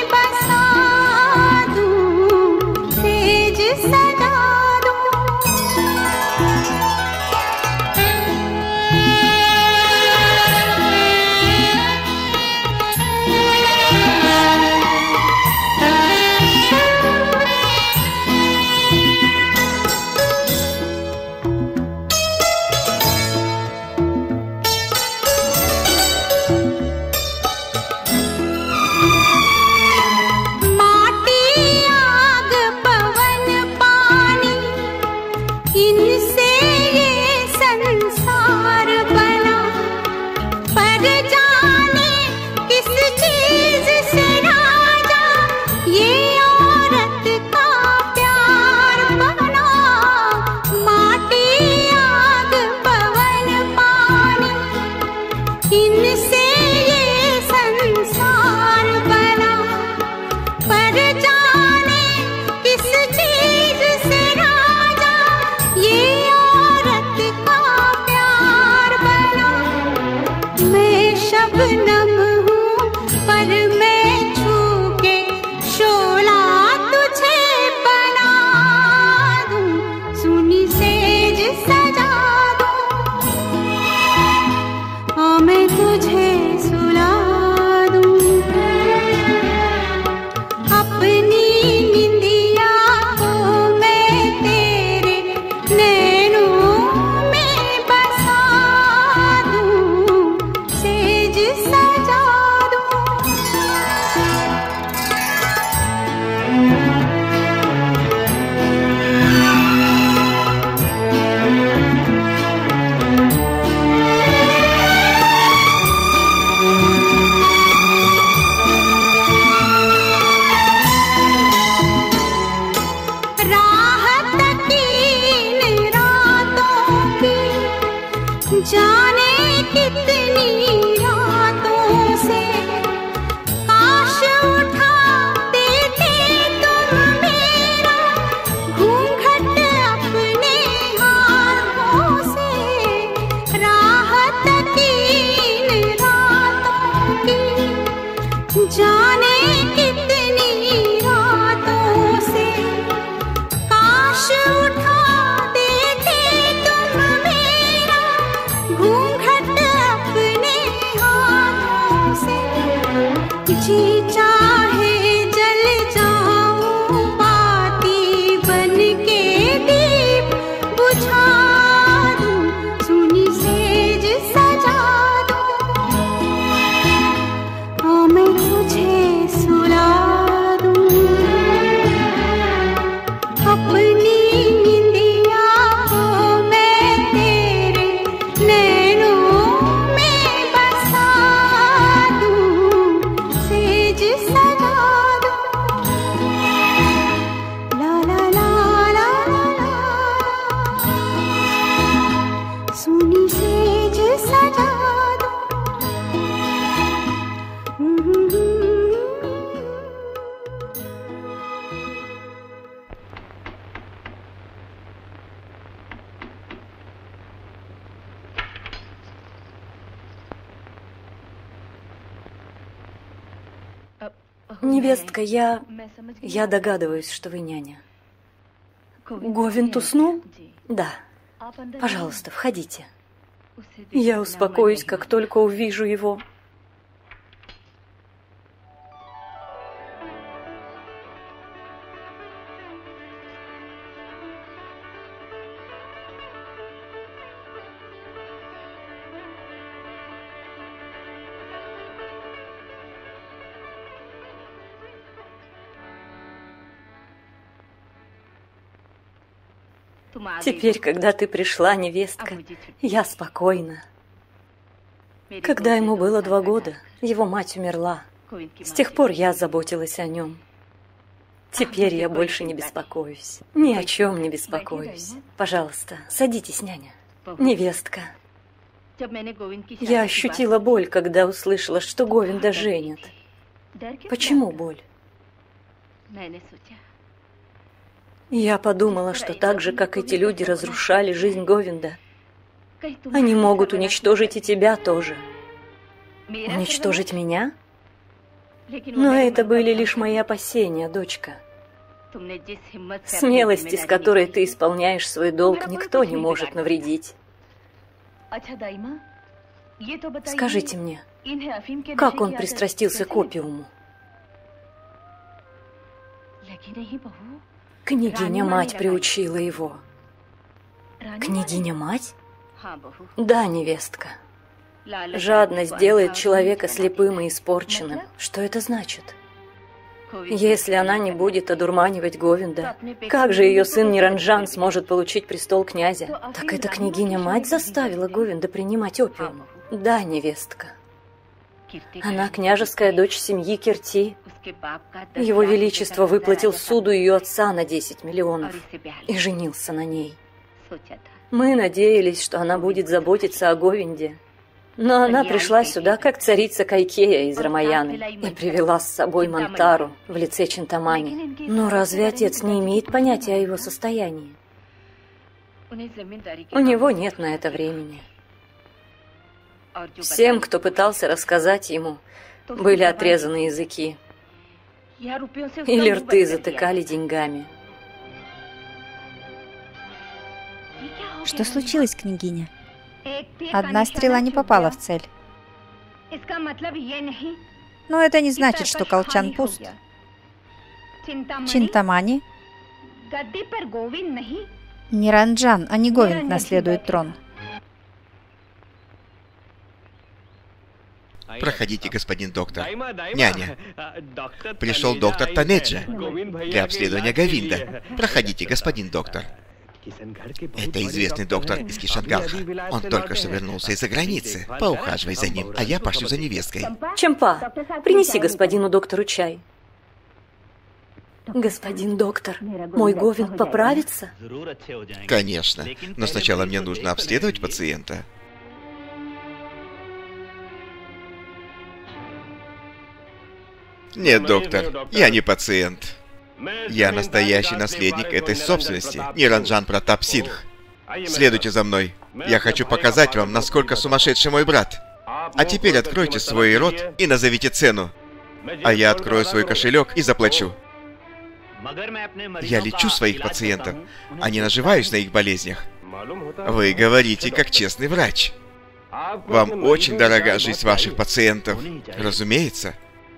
Невестка, я догадываюсь, что вы няня. Говинд уснул? Да. Пожалуйста, входите. Я успокоюсь, как только увижу его. Теперь, когда ты пришла, невестка, я спокойна. Когда ему было 2 года, его мать умерла. С тех пор я заботилась о нем. Теперь я больше не беспокоюсь. Ни о чем не беспокоюсь. Пожалуйста, садитесь, няня. Невестка. Я ощутила боль, когда услышала, что Говинда женят. Почему боль? Я подумала, что так же, как эти люди разрушали жизнь Говинда, они могут уничтожить и тебя тоже. Уничтожить меня? Но это были лишь мои опасения, дочка. Смелости, с которой ты исполняешь свой долг, никто не может навредить. Скажите мне, как он пристрастился к опиуму? Княгиня-мать приучила его. Княгиня-мать? Да, невестка. Жадность делает человека слепым и испорченным. Что это значит? Если она не будет одурманивать Говинда, как же ее сын Ниранджан сможет получить престол князя? Так эта княгиня-мать заставила Говинда принимать опиум? Да, невестка. Она княжеская дочь семьи Кирти. Его Величество выплатил суду ее отца на 10 миллионов и женился на ней. Мы надеялись, что она будет заботиться о Говинде. Но она пришла сюда, как царица Кайкея из Рамаяны, и привела с собой Мантару в лице Чинтамани. Но разве отец не имеет понятия о его состоянии? У него нет на это времени. Всем, кто пытался рассказать ему, были отрезаны языки. Или рты затыкали деньгами. Что случилось, княгиня? Одна стрела не попала в цель. Но это не значит, что колчан пуст. Чинтамани? Ниранджан, а не Говинд наследует трон. Проходите, господин доктор. Няня. Пришел доктор Танеджа для обследования Говинда. Проходите, господин доктор. Это известный доктор из Кишангарха. Он только что вернулся из-за границы. Поухаживай за ним, а я пошлю за невесткой. Чемпа, принеси господину доктору чай. Господин доктор, мой Говинд поправится? Конечно, но сначала мне нужно обследовать пациента. Нет, доктор, я не пациент. Я настоящий наследник этой собственности, Ниранджан Пратап Сингх. Следуйте за мной. Я хочу показать вам, насколько сумасшедший мой брат. А теперь откройте свой рот и назовите цену. А я открою свой кошелек и заплачу. Я лечу своих пациентов, а не наживаюсь на их болезнях. Вы говорите, как честный врач. Вам очень дорога жизнь ваших пациентов, разумеется.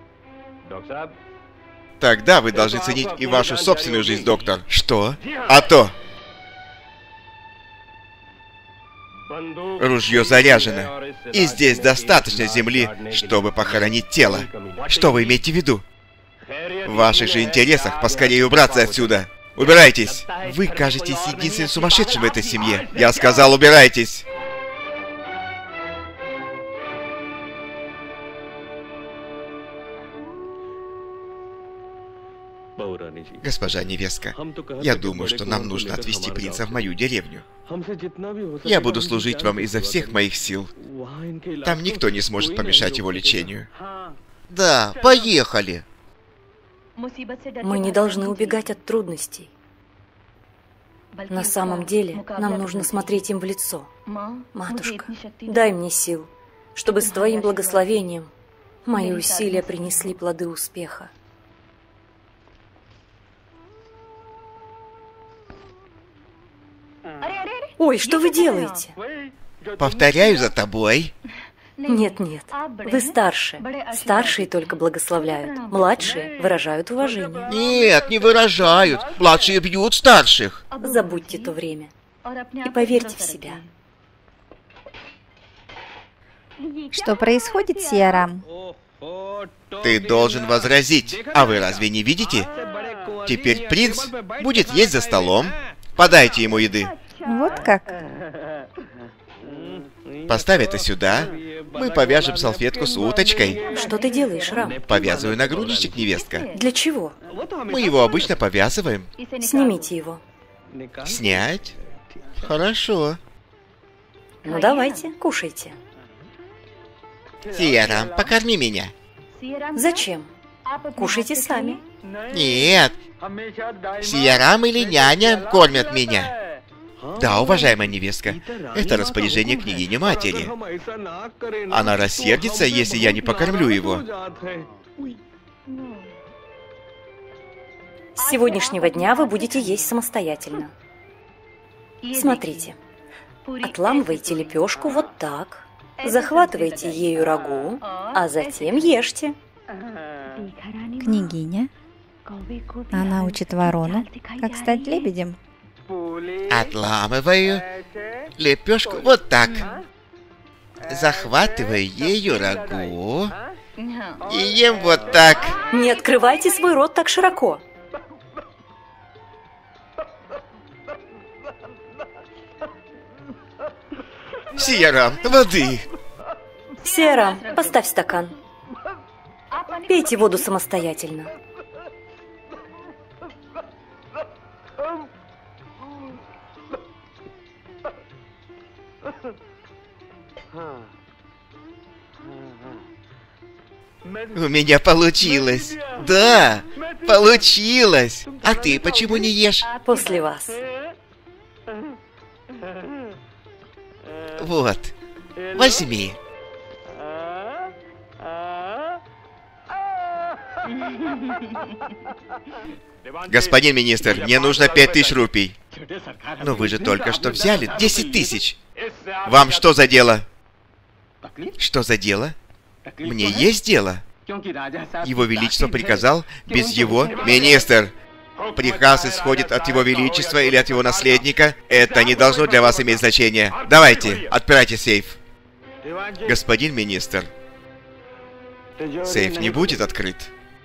Тогда вы должны ценить и вашу собственную жизнь, доктор. Что? А то! Ружье заряжено. И здесь достаточно земли, чтобы похоронить тело. Что вы имеете в виду? В ваших же интересах поскорее убраться отсюда. Убирайтесь! Вы кажетесь единственным сумасшедшим в этой семье. Я сказал, убирайтесь! Госпожа невестка, я думаю, что нам нужно отвезти принца в мою деревню. Я буду служить вам изо всех моих сил. Там никто не сможет помешать его лечению. Да, поехали! Мы не должны убегать от трудностей. На самом деле, нам нужно смотреть им в лицо. Матушка, дай мне сил, чтобы с твоим благословением мои усилия принесли плоды успеха. Ой, что вы делаете? Повторяю за тобой. Нет, нет, вы старше. Старшие только благословляют. Младшие выражают уважение. Нет, не выражают. Младшие бьют старших. Забудьте то время. И поверьте в себя. Что происходит, Сиарам? Ты должен возразить. А вы разве не видите? Теперь принц будет есть за столом. Подайте ему еды. Вот как? Поставь это сюда. Мы повяжем салфетку с уточкой. Что ты делаешь, Рам? Повязываю нагрудничек, невестка. Для чего? Мы его обычно повязываем. Снимите его. Снять? Хорошо. Ну давайте, кушайте. Сиарам, покорми меня. Зачем? Кушайте сами. Нет. Сиарам или няня кормят меня. Да, уважаемая невестка, это распоряжение княгини-матери. Она рассердится, если я не покормлю его. С сегодняшнего дня вы будете есть самостоятельно. Смотрите. Отламывайте лепешку вот так. Захватывайте ею рагу, а затем ешьте. Княгиня? Она учит ворону, как стать лебедем. Отламываю лепешку вот так. Захватываю ею рагу и ем вот так. Не открывайте свой рот так широко. Сиарам, воды. Сиарам, поставь стакан. Пейте воду самостоятельно. У меня получилось. Да, получилось. А ты почему не ешь? После вас. Вот, возьми. Господин министр, мне нужно 5000 рупий. Но вы же только что взяли 10 000. Вам что за дело? Что за дело? Мне есть дело. Его Величество приказал без его... Министр! Приказ исходит от Его Величества или от его наследника. Это не должно для вас иметь значения. Давайте, отпирайте сейф. Господин министр, сейф не будет открыт.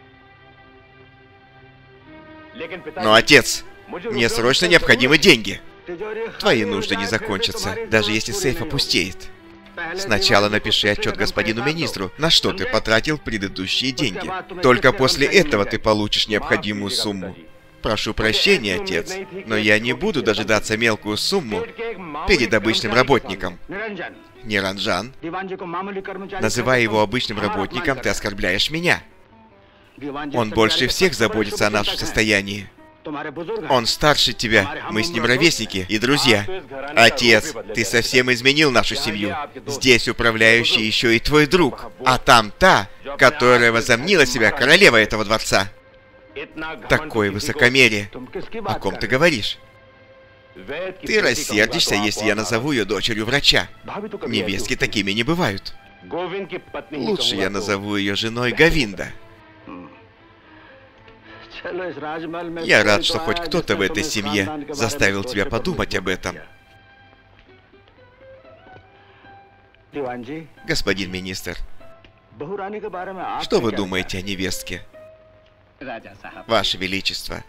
Но, отец, мне срочно необходимы деньги. Твои нужды не закончатся, даже если сейф опустеет. Сначала напиши отчет господину министру, на что ты потратил предыдущие деньги. Только после этого ты получишь необходимую сумму. Прошу прощения, отец, но я не буду дожидаться мелкую сумму перед обычным работником. Ниранджан, называя его обычным работником, ты оскорбляешь меня. Он больше всех заботится о нашем состоянии. Он старше тебя, мы с ним ровесники и друзья. Отец, ты совсем изменил нашу семью. Здесь управляющий еще и твой друг, а там та, которая возомнила себя королевой этого дворца. Такое высокомерие. О ком ты говоришь? Ты рассердишься, если я назову ее дочерью врача. Невестки такими не бывают. Лучше я назову ее женой Говинда. Я рад, что хоть кто-то в этой семье заставил тебя подумать об этом. Господин министр, что вы думаете о невестке? Ваше Величество,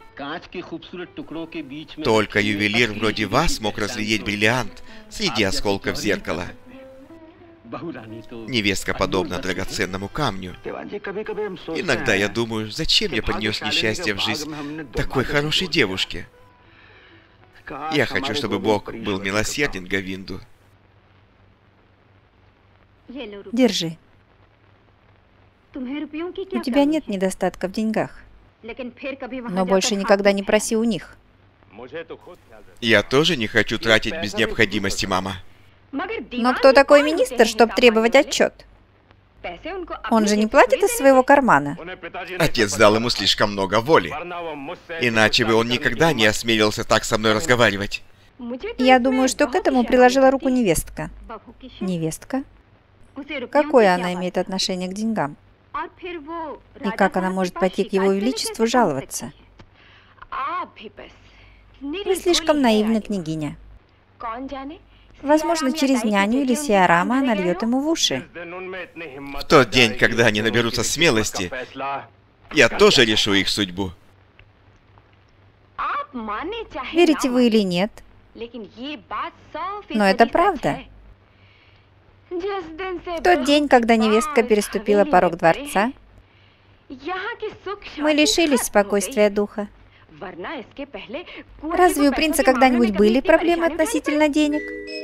только ювелир вроде вас мог разглядеть бриллиант среди осколков зеркала. Невестка подобна драгоценному камню. Иногда я думаю, зачем я принес несчастье в жизнь такой хорошей девушке. Я хочу, чтобы Бог был милосерден к Говинду. Держи. У тебя нет недостатка в деньгах. Но больше никогда не проси у них. Я тоже не хочу тратить без необходимости, мама. Но кто такой министр, чтобы требовать отчет? Он же не платит из своего кармана. Отец дал ему слишком много воли. Иначе бы он никогда не осмелился так со мной разговаривать. Я думаю, что к этому приложила руку невестка. Невестка? Какое она имеет отношение к деньгам? И как она может пойти к его величеству жаловаться? Вы слишком наивны, княгиня. Возможно, через няню или Сиарама она льет ему в уши. В тот день, когда они наберутся смелости, я тоже решу их судьбу. Верите вы или нет? Но это правда. В тот день, когда невестка переступила порог дворца, мы лишились спокойствия духа. Разве у принца когда-нибудь были проблемы относительно денег?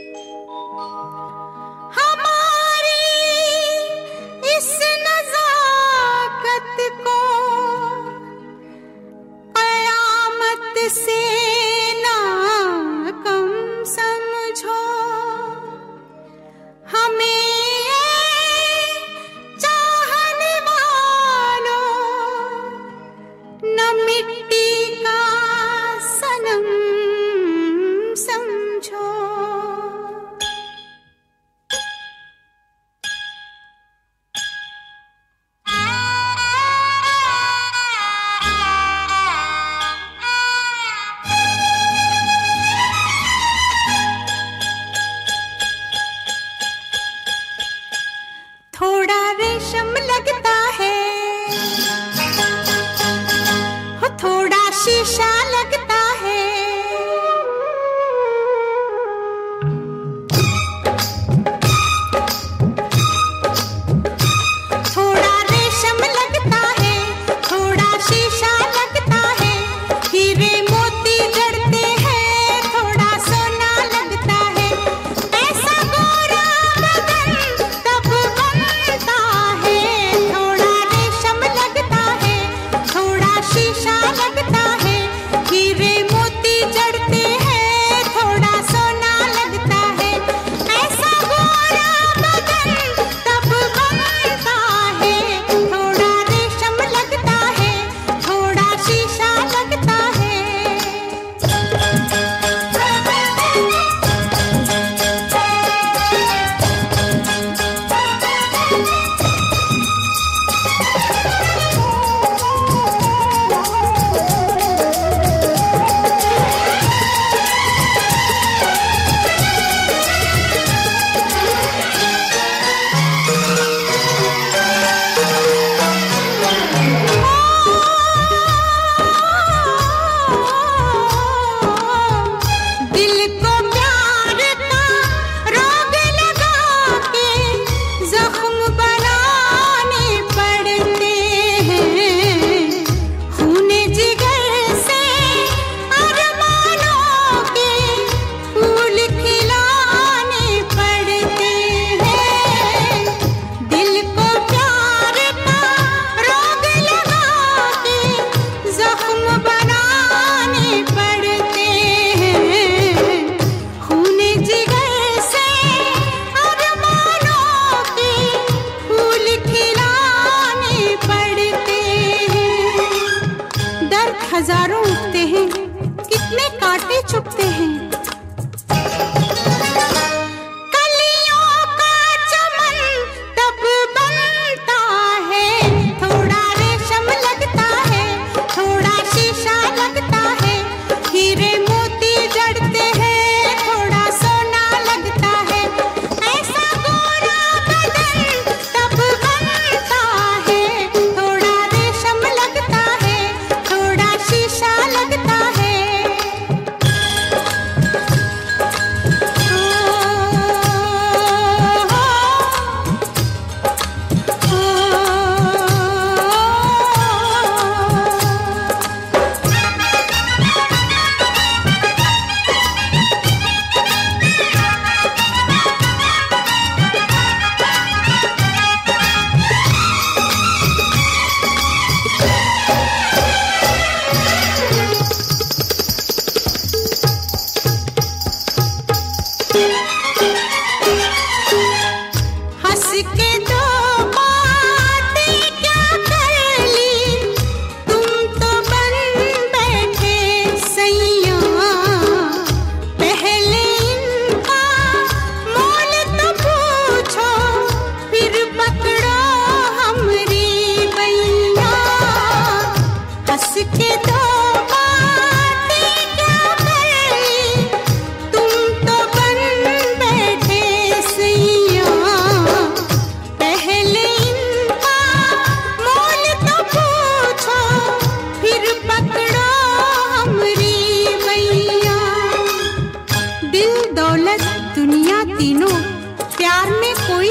मिट्टी का सनम समझो।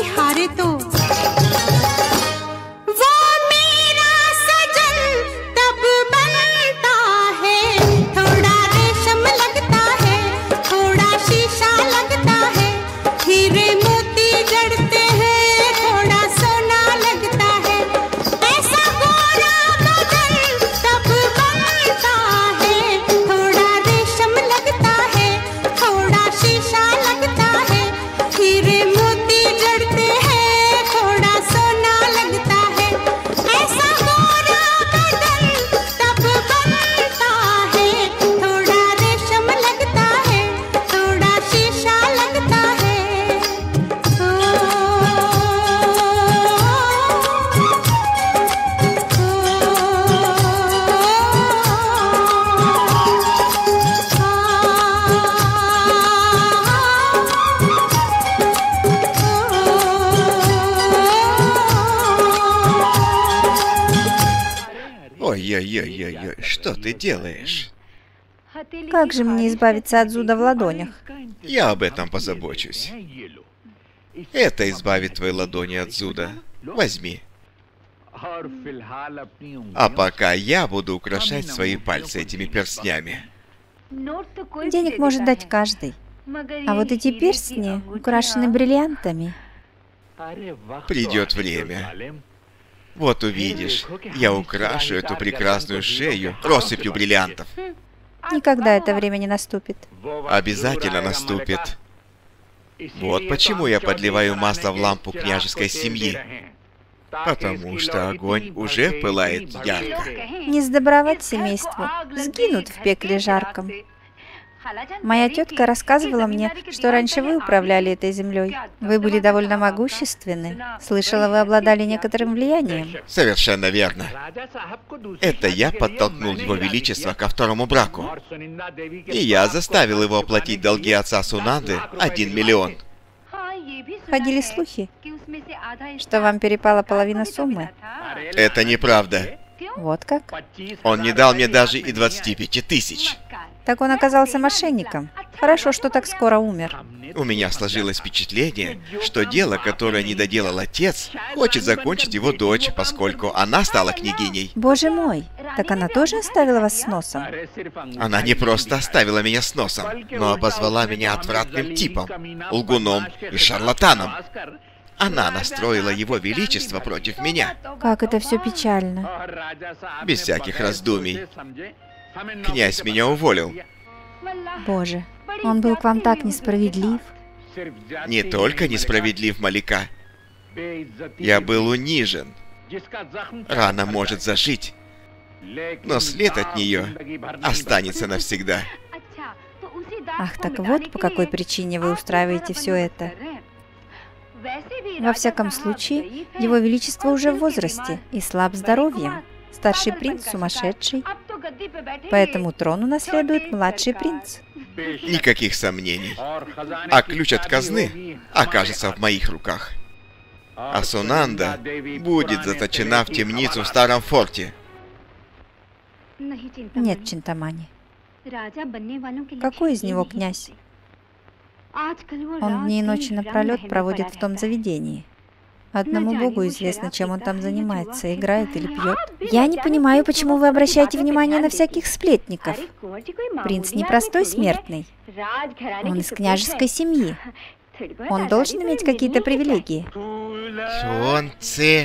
हारे तो वो मेरा सजन तब बनता है, थोड़ा रेशम लगता है, थोड़ा शीशा लगता है, हीरे मोती जड़ते हैं, थोड़ा सोना लगता है, ऐसा गोरा बदन तब बनता है, थोड़ा रेशम लगता है, थोड़ा शीशा लगता है, हीरे मोती जड़ते हैं, थोड़ा सोना लगता है, ऐसा गोरा बदन तब बनता है, थोड़ा रेशम लगता है, थोड़ा शीशा लगता है। Ой-ой-ой-ой-ой, что ты делаешь? Как же мне избавиться от зуда в ладонях? Я об этом позабочусь. Это избавит твои ладони от зуда. Возьми. А пока я буду украшать свои пальцы этими перстнями. Денег может дать каждый. А вот эти перстни украшены бриллиантами. Придет время. Вот увидишь, я украшу эту прекрасную шею россыпью бриллиантов. Никогда это время не наступит. Обязательно наступит. Вот почему я подливаю масло в лампу княжеской семьи. Потому что огонь уже пылает ярко. Не сдобровать семейству, сгинут в пекле жарком. Моя тетка рассказывала мне, что раньше вы управляли этой землей. Вы были довольно могущественны. Слышала, вы обладали некоторым влиянием. Совершенно верно. Это я подтолкнул его величество ко второму браку. И я заставил его оплатить долги отца Сунанды 1 миллион. Ходили слухи, что вам перепала половина суммы. Это неправда. Вот как? Он не дал мне даже и 25 тысяч. Так он оказался мошенником. Хорошо, что так скоро умер. У меня сложилось впечатление, что дело, которое не доделал отец, хочет закончить его дочь, поскольку она стала княгиней. Боже мой, так она тоже оставила вас с носом? Она не просто оставила меня с носом, но обозвала меня отвратным типом, лгуном и шарлатаном. Она настроила его величество против меня. Как это все печально. Без всяких раздумий. Князь меня уволил. Боже, он был к вам так несправедлив. Не только несправедлив, Малика. Я был унижен. Рана может зажить, но след от нее останется навсегда. Ах, так вот по какой причине вы устраиваете все это. Во всяком случае, его величество уже в возрасте и слаб здоровьем. Старший принц сумасшедший, поэтому трон унаследует младший принц. Никаких сомнений. А ключ от казны окажется в моих руках. А Сунанда будет заточена в темницу в старом форте. Нет, Чинтамани. Какой из него князь? Он дни и ночи напролет проводит в том заведении. Одному Богу известно, чем он там занимается, играет или пьет. Я не понимаю, почему вы обращаете внимание на всяких сплетников. Принц не простой смертный. Он из княжеской семьи. Он должен иметь какие-то привилегии. Солнце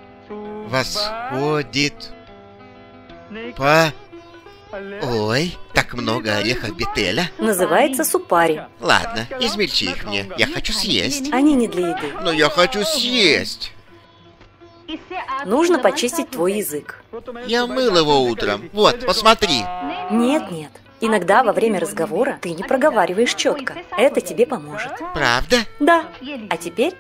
восходит по... Ой, так много орехов бетеля. Называется супари. Ладно, измельчи их мне. Я хочу съесть. Они не для еды. Но я хочу съесть. Нужно почистить твой язык. Я мыл его утром. Вот, посмотри. Нет, нет. Иногда во время разговора ты не проговариваешь четко. Это тебе поможет. Правда? Да. А теперь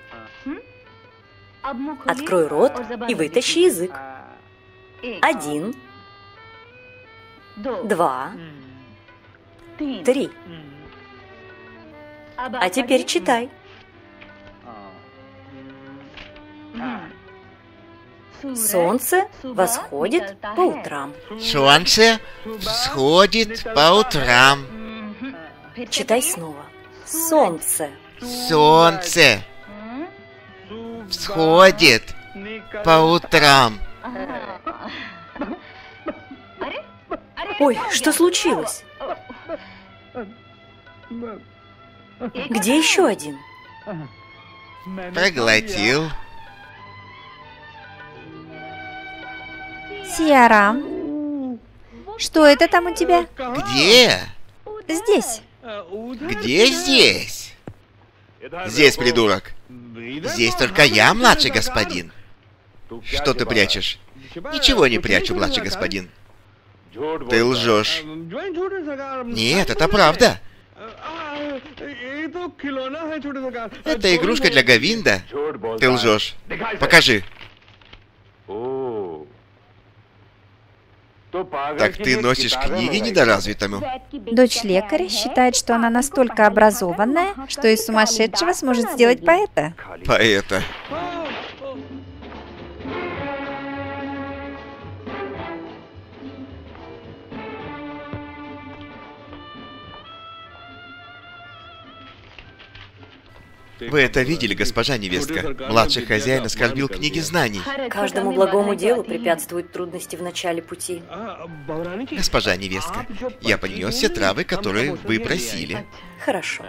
открой рот и вытащи язык. 1, 2, 3. А теперь читай. Солнце восходит по утрам. Солнце всходит по утрам. Читай снова. Солнце. Солнце Всходит по утрам. Ой, что случилось? Где еще один? Проглотил. Сиарам, что это там у тебя? Где? Здесь. Где здесь? Здесь, придурок. Здесь только я, младший господин. Что ты прячешь? Ничего не прячу, младший господин. Ты лжешь. Нет, это правда. Это игрушка для Говинда. Ты лжешь. Покажи. Так ты носишь книги недоразвитому? Дочь лекаря считает, что она настолько образованная, что из сумасшедшего сможет сделать поэта. Поэта. Вы это видели, госпожа невестка? Младший хозяин оскорбил книги знаний. Каждому благому делу препятствуют трудности в начале пути. Госпожа невестка, я принес все травы, которые вы просили. Хорошо.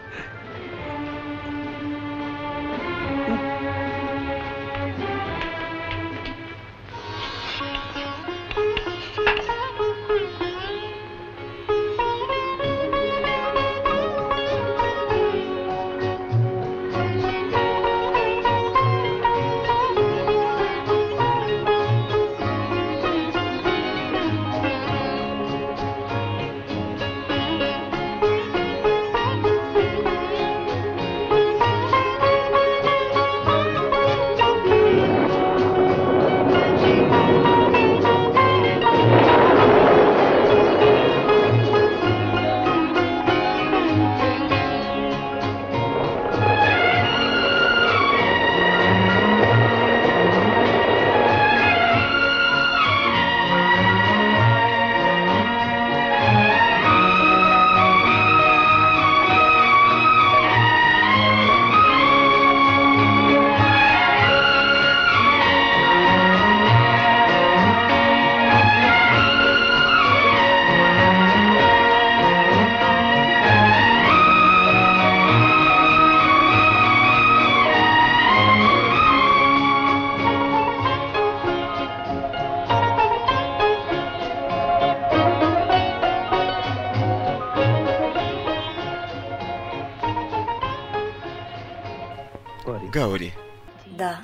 Гаури, Да.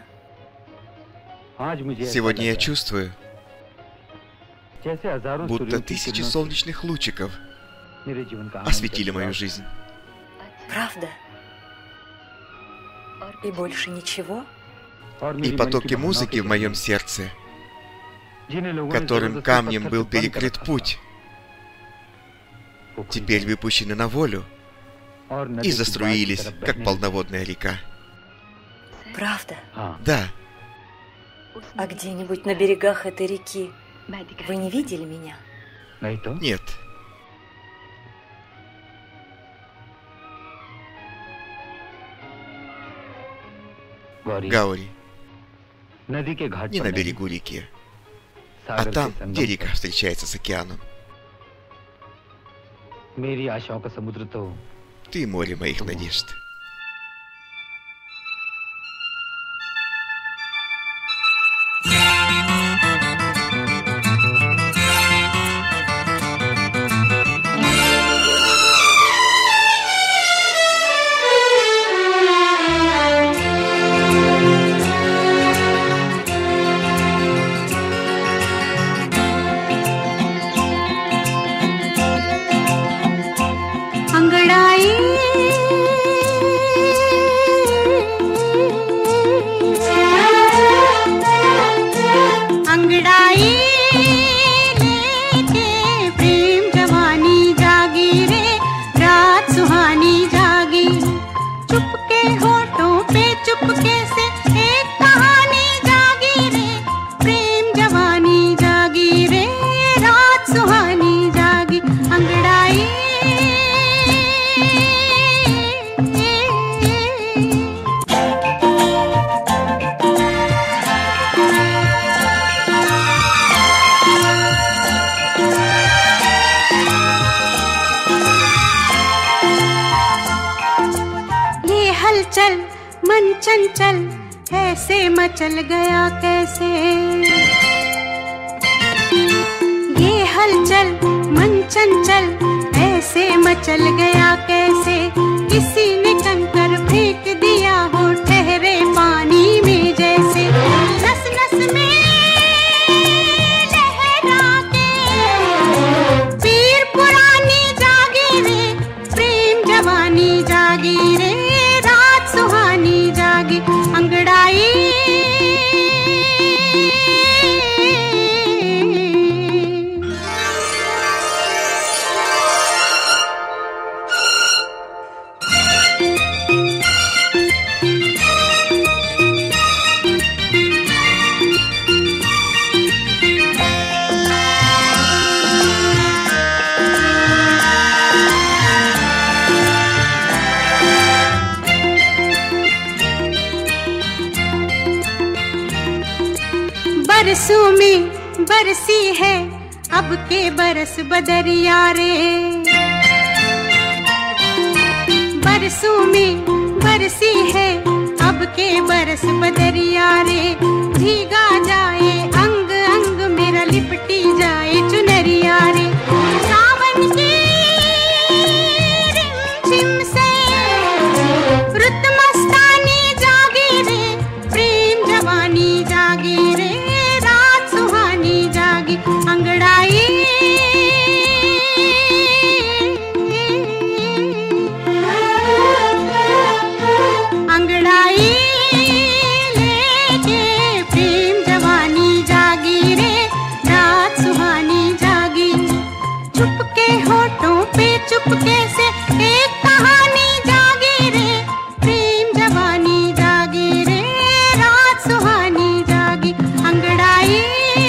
сегодня я чувствую, будто тысячи солнечных лучиков осветили мою жизнь. Правда? И больше ничего? И потоки музыки в моем сердце, которым камнем был перекрыт путь, теперь выпущены на волю и заструились, как полноводная река. Правда? Да, А где-нибудь на берегах этой реки вы не видели меня? нет. Гаури, не на берегу реки, а там, где река встречается с океаном. Ты море моих надежд. अंगड़ाई हलचल मन चंचल ऐसे मचल गया कैसे। ये हलचल मन चंचल ऐसे मचल गया कैसे। किसी ने कंकर फेंक दिया हो ठहरे पानी में जैसे। नस नस में लहरा के पीर पुरानी जागी रे। प्रेम जवानी जागी रे। रात सुहानी जागी अंगड़ाई। बरसों में बरसी है अब के बरस बदरिया रे। बरसों में बरसी है अब के बरस बदरिया रे। भीगा जाए अंग अंग मेरा लिपटी जाए चुनरिया रे। सावन की रिमझिम से रुत मस्तानी जागी रे। प्रेम जवानी जागी रे। अंगड़ाई अंगड़ाई लेके प्रेम जवानी जागी रे। रात सुहानी जागी। चुपके होठों पे चुपके से एक कहानी जागी रे। प्रेम जवानी जागी रे। रात सुहानी जागी अंगड़ाई।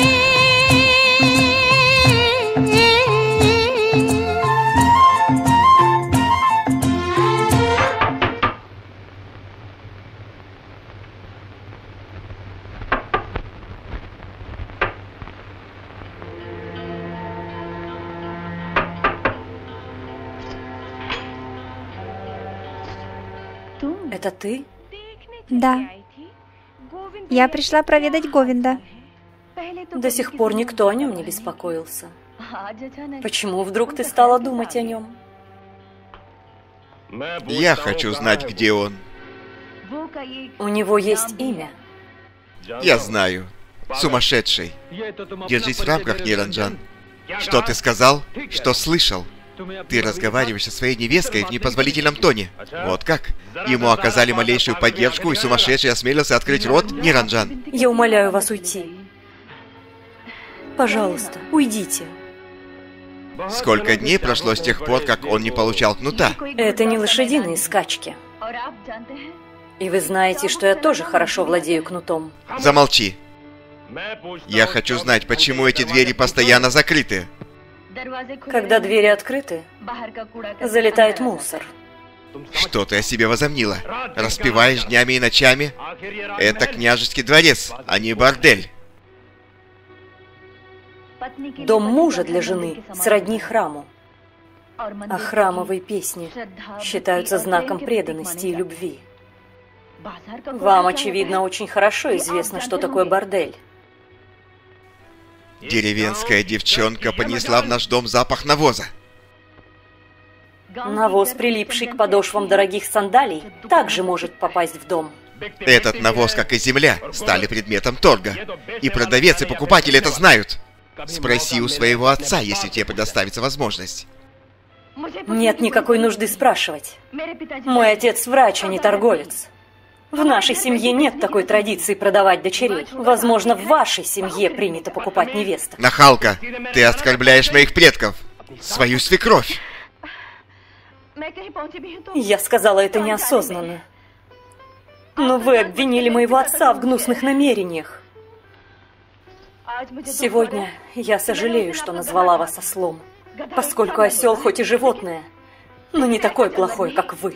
Это ты? Да. Я пришла проведать Говинда. До сих пор никто о нем не беспокоился. Почему вдруг ты стала думать о нем? Я хочу знать, где он. У него есть имя. Я знаю. Сумасшедший. Держись в рамках, Ниранджан. Что ты сказал? Что слышал? Ты разговариваешь со своей невесткой в непозволительном тоне. Вот как? Ему оказали малейшую поддержку, и сумасшедший осмелился открыть рот, Ниранджан. Я умоляю вас уйти. Пожалуйста, уйдите. Сколько дней прошло с тех пор, как он не получал кнута? Это не лошадиные скачки. И вы знаете, что я тоже хорошо владею кнутом. Замолчи. Я хочу знать, почему эти двери постоянно закрыты. Когда двери открыты, залетает мусор. Что ты о себе возомнила? Распеваешь днями и ночами? Это княжеский дворец, а не бордель. Дом мужа для жены сродни храму. А храмовые песни считаются знаком преданности и любви. Вам, очевидно, очень хорошо известно, что такое бордель. Деревенская девчонка понесла в наш дом запах навоза. Навоз, прилипший к подошвам дорогих сандалий, также может попасть в дом. Этот навоз, как и земля, стали предметом торга. И продавец, и покупатель это знают. Спроси у своего отца, если тебе предоставится возможность. Нет никакой нужды спрашивать. Мой отец врач, а не торговец. В нашей семье нет такой традиции продавать дочерей. Возможно, в вашей семье принято покупать невесток. Нахалка, ты оскорбляешь моих предков. Свою свекровь. Я сказала это неосознанно. Но вы обвинили моего отца в гнусных намерениях. Сегодня я сожалею, что назвала вас ослом, поскольку осел хоть и животное, но не такой плохой, как вы.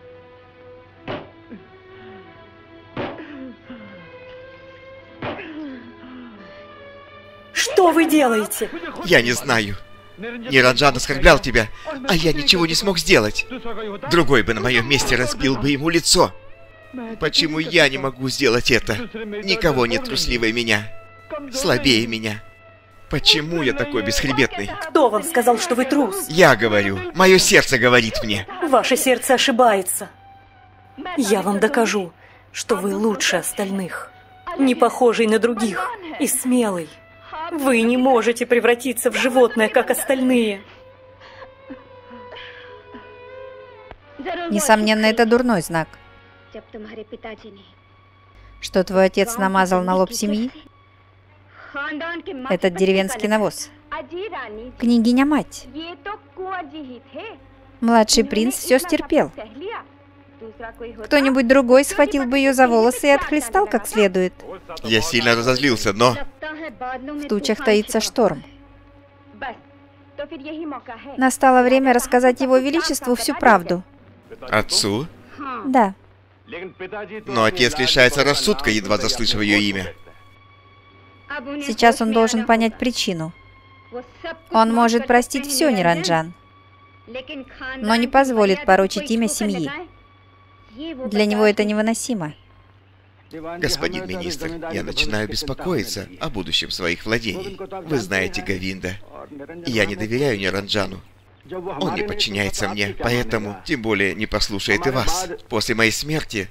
Что вы делаете? Я не знаю. Ниранджан оскорблял тебя, а я ничего не смог сделать. Другой бы на моем месте разбил бы ему лицо. Почему я не могу сделать это? Никого нет трусливее меня, слабее меня. Почему я такой бесхребетный? Кто вам сказал, что вы трус? Я говорю. Мое сердце говорит мне. Ваше сердце ошибается. Я вам докажу, что вы лучше остальных. Не похожий на других и смелый. Вы не можете превратиться в животное, как остальные. Несомненно, это дурной знак. Что твой отец намазал на лоб семьи? Этот деревенский навоз. Княгиня-мать. Младший принц все стерпел. Кто-нибудь другой схватил бы ее за волосы и отхлестал как следует. Я сильно разозлился, но... В тучах таится шторм. Настало время рассказать его величеству всю правду. Отцу? Да. Но отец лишается рассудка, едва заслышав ее имя. Сейчас он должен понять причину. Он может простить все, Ниранджан, но не позволит порочить имя семьи. Для него это невыносимо. Господин министр, я начинаю беспокоиться о будущем своих владений. Вы знаете Говинда. Я не доверяю Ниранджану. Он не подчиняется мне, поэтому тем более не послушает и вас. После моей смерти...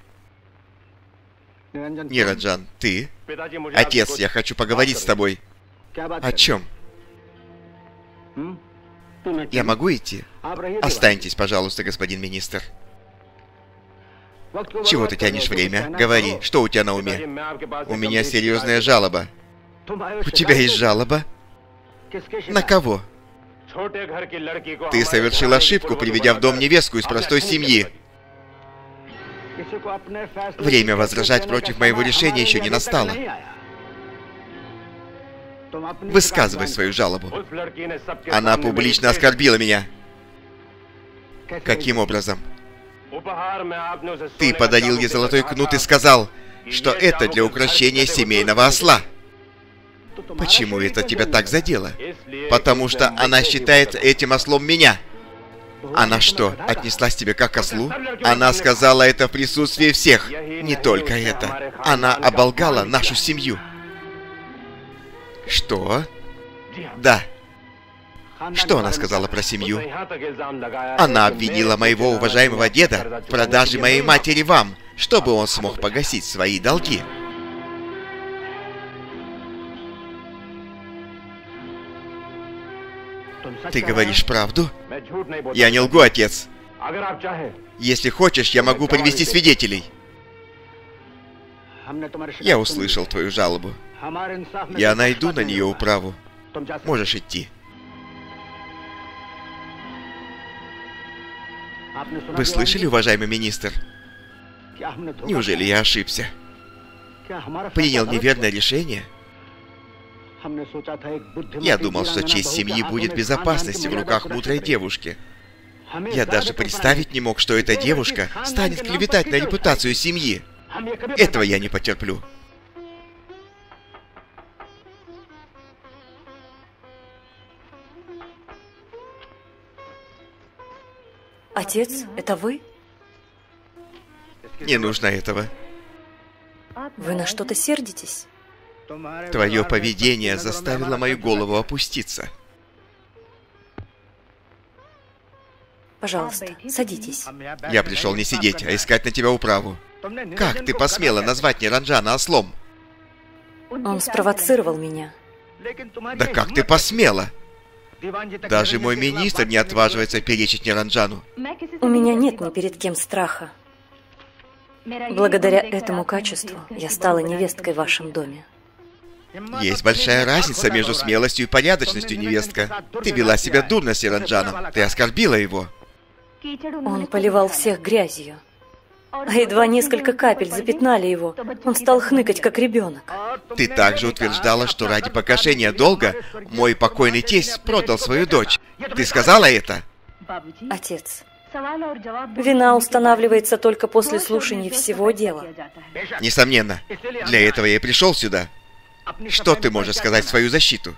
Ниранджан, ты? Отец, я хочу поговорить с тобой. О чем? Я могу идти? Останьтесь, пожалуйста, господин министр. Чего ты тянешь время? Говори, что у тебя на уме? У меня серьезная жалоба. У тебя есть жалоба? На кого? Ты совершил ошибку, приведя в дом невестку из простой семьи. Время возражать против моего решения еще не настало. Высказывай свою жалобу. Она публично оскорбила меня. Каким образом? Ты подарил ей золотой кнут и сказал, что это для украшения семейного осла. Почему это тебя так задело? Потому что она считает этим ослом меня. Она что, отнеслась к тебе как к ослу? Она сказала это в присутствии всех. Не только это. Она оболгала нашу семью. Что? Да. Что она сказала про семью? Она обвинила моего уважаемого деда в продаже моей матери вам, чтобы он смог погасить свои долги. Ты говоришь правду? Я не лгу, отец. Если хочешь, я могу привести свидетелей. Я услышал твою жалобу. Я найду на нее управу. Можешь идти. Вы слышали, уважаемый министр? Неужели я ошибся? Принял неверное решение? Я думал, что честь семьи будет в безопасности в руках мудрой девушки. Я даже представить не мог, что эта девушка станет клеветать на репутацию семьи. Этого я не потерплю. Отец, это вы? Не нужно этого. Вы на что-то сердитесь? Твое поведение заставило мою голову опуститься. Пожалуйста, садитесь. Я пришел не сидеть, а искать на тебя управу. Как ты посмела назвать Ниранджана ослом? Он спровоцировал меня. Да как ты посмела? Даже мой министр не отваживается перечить Ниранджану. У меня нет ни перед кем страха. Благодаря этому качеству я стала невесткой в вашем доме. Есть большая разница между смелостью и порядочностью, невестка. Ты вела себя дурно с Ниранджаном. Ты оскорбила его. Он поливал всех грязью. А едва несколько капель запятнали его, он стал хныкать, как ребенок. Ты также утверждала, что ради погашения долга мой покойный тесть продал свою дочь. Ты сказала это? Отец, вина устанавливается только после слушания всего дела. Несомненно. Для этого я и пришел сюда. Что ты можешь сказать в свою защиту?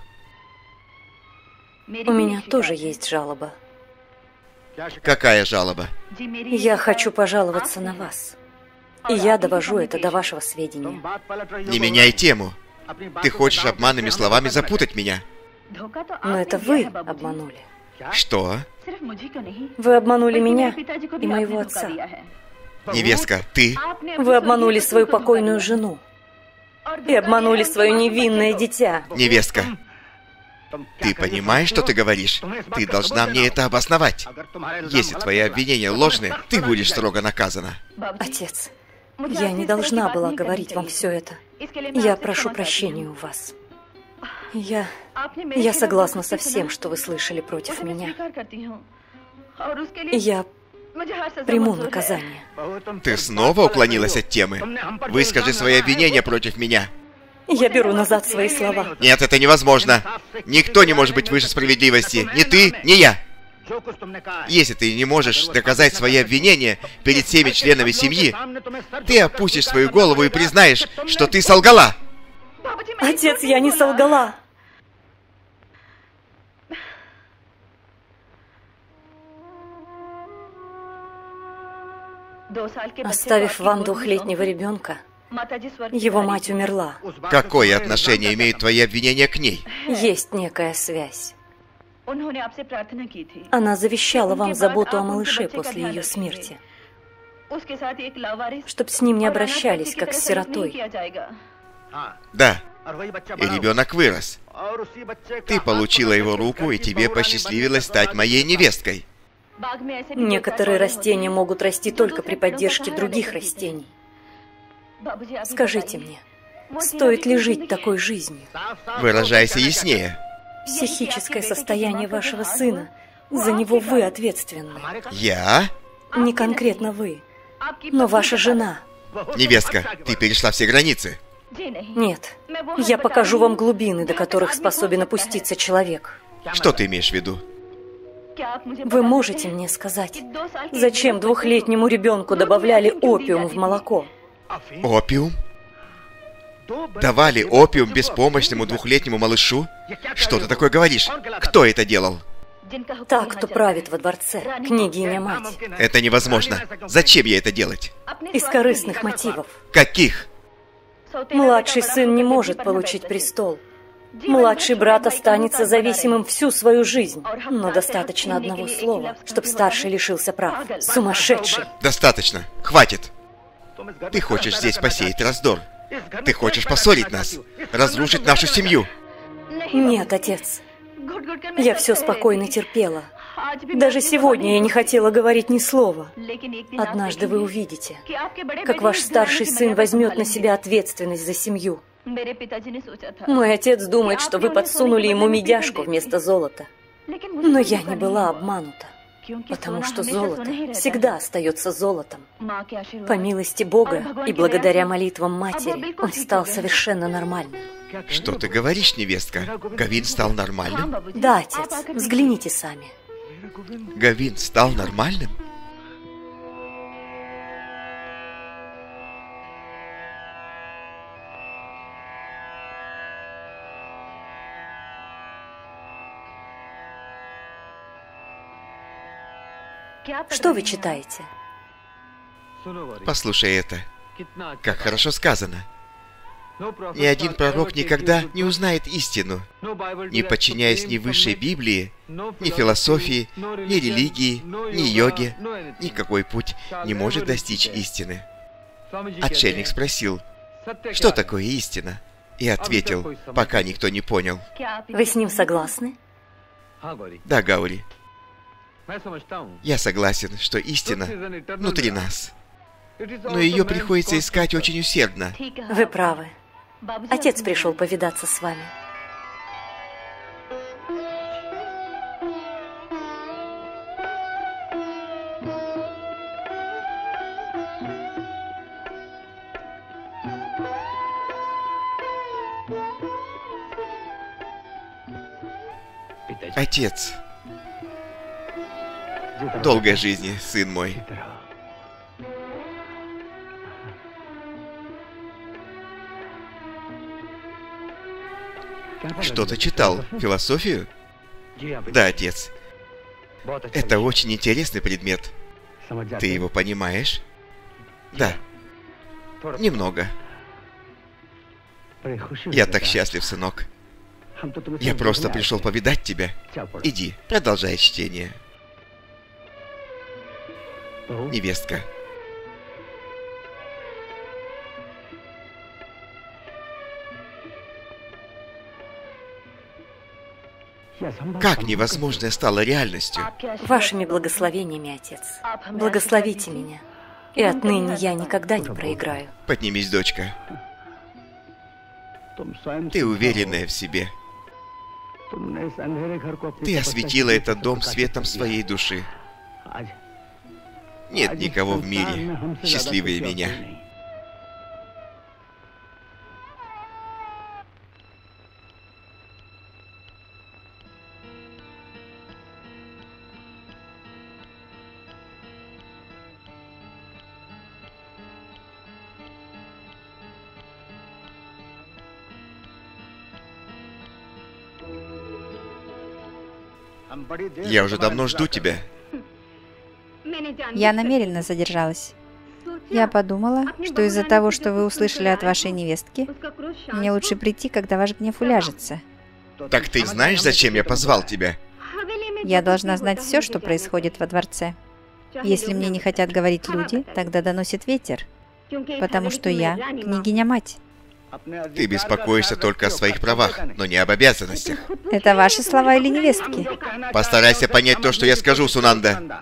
У меня тоже есть жалоба. Какая жалоба? Я хочу пожаловаться на вас. И я довожу это до вашего сведения. Не меняй тему. Ты хочешь обманными словами запутать меня. Но это вы обманули. Что? Вы обманули меня и моего отца. Невестка, ты... Вы обманули свою покойную жену. И обманули свое невинное дитя. Невестка, ты понимаешь, что ты говоришь? Ты должна мне это обосновать. Если твои обвинения ложные, ты будешь строго наказана. Отец, я не должна была говорить вам все это. Я прошу прощения у вас. Я согласна со всем, что вы слышали против меня. И я приму наказание. Ты снова уклонилась от темы? Выскажи свои обвинения против меня. Я беру назад свои слова. Нет, это невозможно. Никто не может быть выше справедливости. Ни ты, ни я. Если ты не можешь доказать свои обвинения перед всеми членами семьи, ты опустишь свою голову и признаешь, что ты солгала. Отец, я не солгала. Оставив вам двухлетнего ребенка, его мать умерла. Какое отношение имеют твои обвинения к ней? Есть некая связь. Она завещала вам заботу о малыше после ее смерти, чтоб с ним не обращались, как с сиротой. Да, и ребенок вырос. Ты получила его руку, и тебе посчастливилось стать моей невесткой. Некоторые растения могут расти только при поддержке других растений. Скажите мне, стоит ли жить такой жизнью? Выражайся яснее. Психическое состояние вашего сына, за него вы ответственны. Я? Не конкретно вы, но ваша жена. Невестка, ты перешла все границы. Нет, я покажу вам глубины, до которых способен опуститься человек. Что ты имеешь в виду? Вы можете мне сказать, зачем двухлетнему ребенку добавляли опиум в молоко? Опиум? Давали опиум беспомощному двухлетнему малышу? Что ты такое говоришь? Кто это делал? Та, кто правит во дворце, княгиня-мать. Это невозможно. Зачем ей это делать? Из корыстных мотивов. Каких? Младший сын не может получить престол. Младший брат останется зависимым всю свою жизнь. Но достаточно одного слова, чтобы старший лишился прав. Сумасшедший. Достаточно. Хватит. Ты хочешь здесь посеять раздор. Ты хочешь поссорить нас, разрушить нашу семью. Нет, отец. Я все спокойно терпела. Даже сегодня я не хотела говорить ни слова. Однажды вы увидите, как ваш старший сын возьмет на себя ответственность за семью. Мой отец думает, что вы подсунули ему медяшку вместо золота. Но я не была обманута, потому что золото всегда остается золотом. По милости Бога и благодаря молитвам матери он стал совершенно нормальным. Что ты говоришь, невестка? Гавин стал нормальным? Да, отец, взгляните сами. Гавин стал нормальным? Что вы читаете? Послушай это. Как хорошо сказано. Ни один пророк никогда не узнает истину, не подчиняясь ни высшей Библии, ни философии, ни религии, ни йоге. Никакой путь не может достичь истины. Отшельник спросил, что такое истина? И ответил, пока никто не понял. Вы с ним согласны? Да, Гаури. Я согласен, что истина внутри нас. Но ее приходится искать очень усердно. Вы правы. Отец пришел повидаться с вами. Отец, долгой жизни, сын мой. Что-то читал? Философию? Да, отец. Это очень интересный предмет. Ты его понимаешь? Да. Немного. Я так счастлив, сынок. Я просто пришел повидать тебя. Иди, продолжай чтение. Невестка. Как невозможное стало реальностью? Вашими благословениями, отец. Благословите меня. И отныне я никогда не проиграю. Поднимись, дочка. Ты уверенная в себе. Ты осветила этот дом светом своей души. Нет никого в мире счастливее меня. Я уже давно жду тебя. Я намеренно задержалась. Я подумала, что из-за того, что вы услышали от вашей невестки, мне лучше прийти, когда ваш гнев уляжется. Так ты знаешь, зачем я позвал тебя? Я должна знать все, что происходит во дворце. Если мне не хотят говорить люди, тогда доносит ветер. Потому что я княгиня-мать. Ты беспокоишься только о своих правах, но не об обязанностях. Это ваши слова или невестки? Постарайся понять то, что я скажу, Сунанда.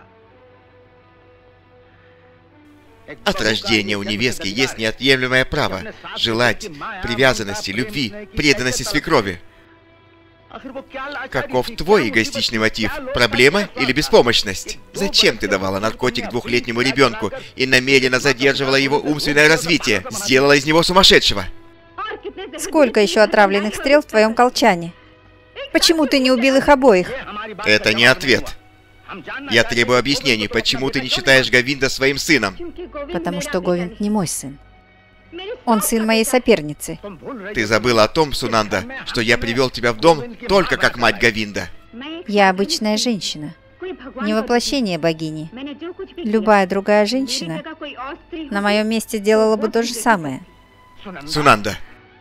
От рождения у невестки есть неотъемлемое право желать привязанности, любви, преданности свекрови. Каков твой эгоистичный мотив? Проблема или беспомощность? Зачем ты давала наркотик двухлетнему ребенку и намеренно задерживала его умственное развитие? Сделала из него сумасшедшего? Сколько еще отравленных стрел в твоем колчане? Почему ты не убил их обоих? Это не ответ. Я требую объяснений, почему ты не считаешь Говинда своим сыном. Потому что Говинд не мой сын. Он сын моей соперницы. Ты забыла о том, Сунанда, что я привел тебя в дом только как мать Говинда. Я обычная женщина, не воплощение богини. Любая другая женщина на моем месте делала бы то же самое. Сунанда.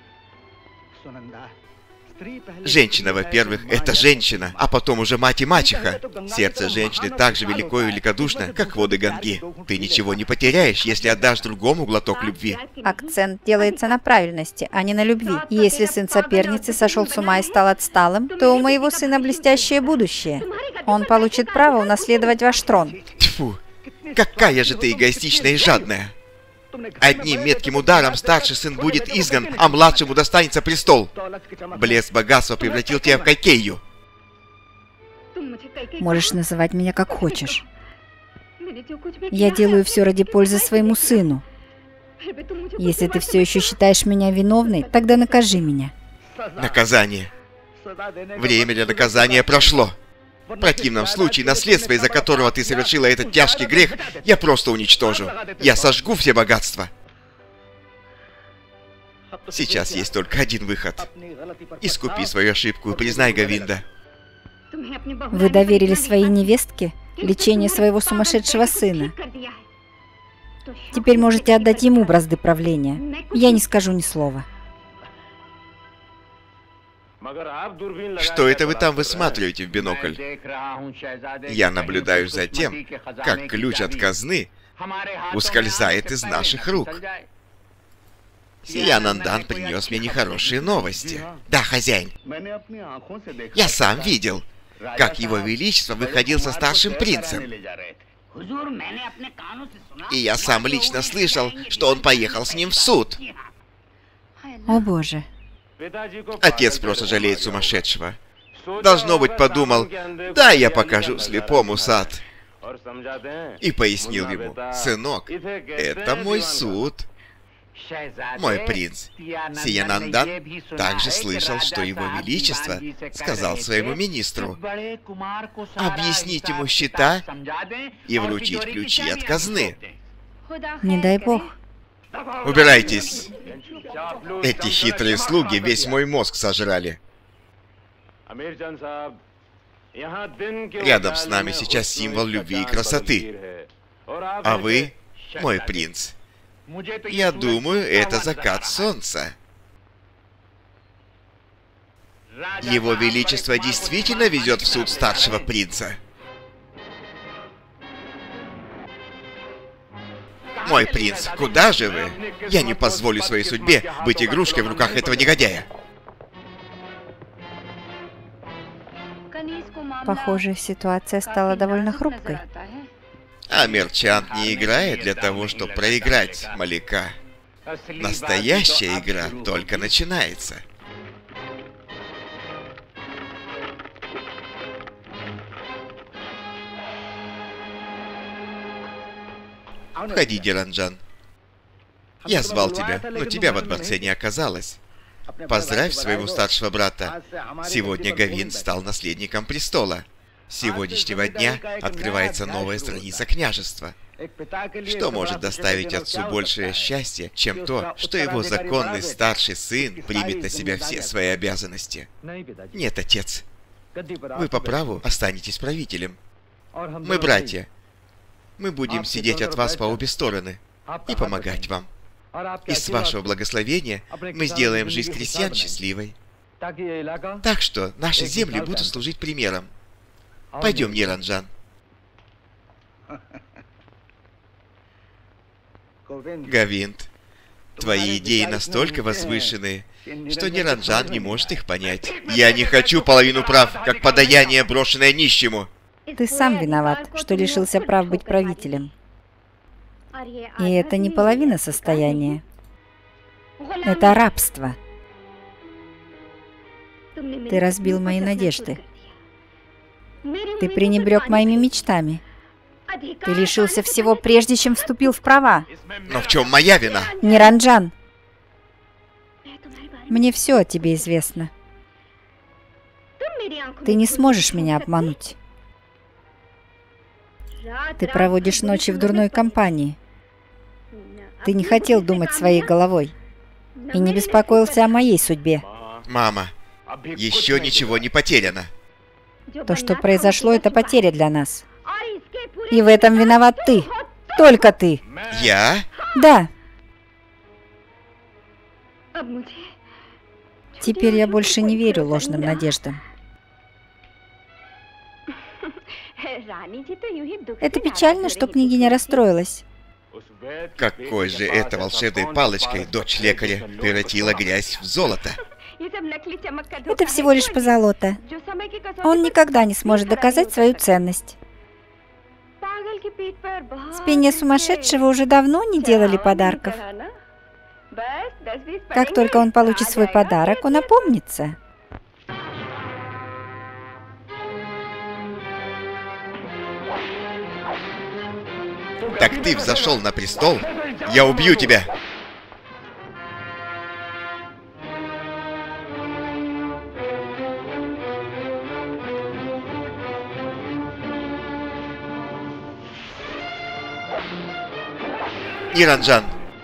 Женщина, во-первых, это женщина, а потом уже мать и мачеха. Сердце женщины так же велико и великодушно, как воды Ганги. Ты ничего не потеряешь, если отдашь другому глоток любви. Акцент делается на правильности, а не на любви. И если сын соперницы сошел с ума и стал отсталым, то у моего сына блестящее будущее. Он получит право унаследовать ваш трон. Тьфу, какая же ты эгоистичная и жадная. Одним метким ударом старший сын будет изгнан, а младшему достанется престол. Блеск богатства превратил тебя в кайкею. Можешь называть меня как хочешь. Я делаю все ради пользы своему сыну. Если ты все еще считаешь меня виновной, тогда накажи меня. Наказание. Время для наказания прошло. В противном случае, наследство, из-за которого ты совершила этот тяжкий грех, я просто уничтожу. Я сожгу все богатства. Сейчас есть только один выход. Искупи свою ошибку и признай Говинда. Вы доверили своей невестке лечение своего сумасшедшего сына. Теперь можете отдать ему бразды правления. Я не скажу ни слова. Что это вы там высматриваете в бинокль? Я наблюдаю за тем, как ключ от казны ускользает из наших рук. Сиянандан принес мне нехорошие новости. Да, хозяин. Я сам видел, как его величество выходил со старшим принцем. И я сам лично слышал, что он поехал с ним в суд. О боже. Отец просто жалеет сумасшедшего. Должно быть, подумал, да, я покажу слепому сад. И пояснил ему, сынок, это мой суд. Мой принц, Сиянандан также слышал, что его величество сказал своему министру объяснить ему счета и вручить ключи от казны. Не дай бог. Убирайтесь. Эти хитрые слуги весь мой мозг сожрали. Рядом с нами сейчас символ любви и красоты. А вы, мой принц, Я думаю, это закат солнца. Его Величество действительно везет в суд старшего принца. Мой принц, куда же вы? Я не позволю своей судьбе быть игрушкой в руках этого негодяя. Похоже, ситуация стала довольно хрупкой. А Мерчант не играет для того, чтобы проиграть Малика. Настоящая игра только начинается. Входи, Ниранджан. Я звал тебя, но тебя во дворце не оказалось. Поздравь своего старшего брата. Сегодня Говинд стал наследником престола. С сегодняшнего дня открывается новая страница княжества. Что может доставить отцу большее счастье, чем то, что его законный старший сын примет на себя все свои обязанности? Нет, отец. Вы по праву останетесь правителем. Мы братья. Мы будем сидеть от вас по обе стороны и помогать вам. И с вашего благословения мы сделаем жизнь крестьян счастливой. Так что наши земли будут служить примером. Пойдем, Ниранджан. Говинд, твои идеи настолько возвышенные, что Ниранджан не может их понять. Я не хочу половину прав, как подаяние, брошенное нищему. Ты сам виноват, что лишился прав быть правителем. И это не половина состояния. Это рабство. Ты разбил мои надежды. Ты пренебрег моими мечтами. Ты лишился всего, прежде чем вступил в права. Но в чем моя вина? Ниранджан, мне все о тебе известно. Ты не сможешь меня обмануть. Ты проводишь ночи в дурной компании. Ты не хотел думать своей головой и не беспокоился о моей судьбе. Мама, еще ничего не потеряно. То, что произошло, это потеря для нас. И в этом виноват ты. Только ты. Я? Да. Теперь я больше не верю ложным надеждам. Это печально, что княгиня расстроилась. Какой же это волшебной палочкой дочь лекаря превратила грязь в золото? Это всего лишь позолота. Он никогда не сможет доказать свою ценность. Спине сумасшедшего уже давно не делали подарков. Как только он получит свой подарок, он опомнится. Так ты взошел на престол? Я убью тебя! Ниранджан!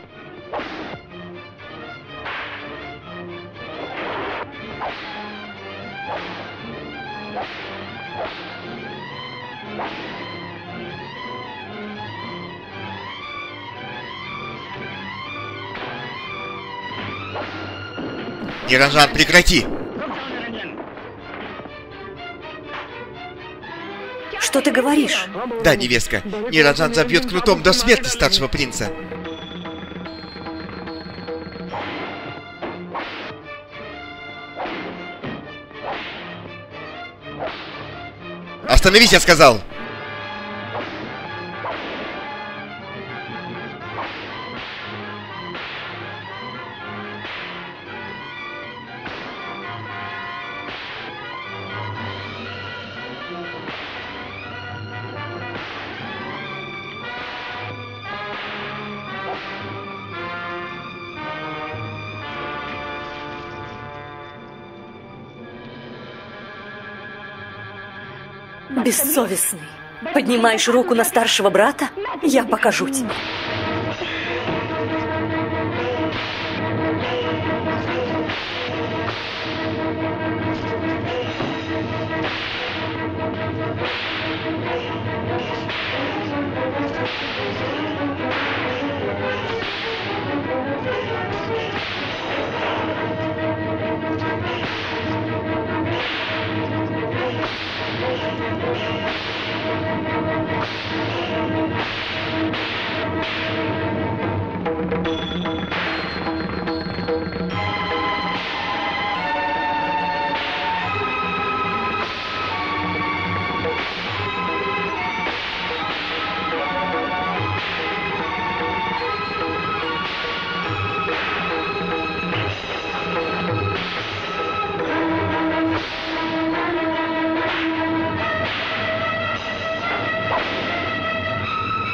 Ниранджан, прекрати! Что ты говоришь? Да, невестка, Ниранджан забьет кнутом до смерти старшего принца. Остановись, я сказал! Бессовестный. Поднимаешь руку на старшего брата? Я покажу тебе.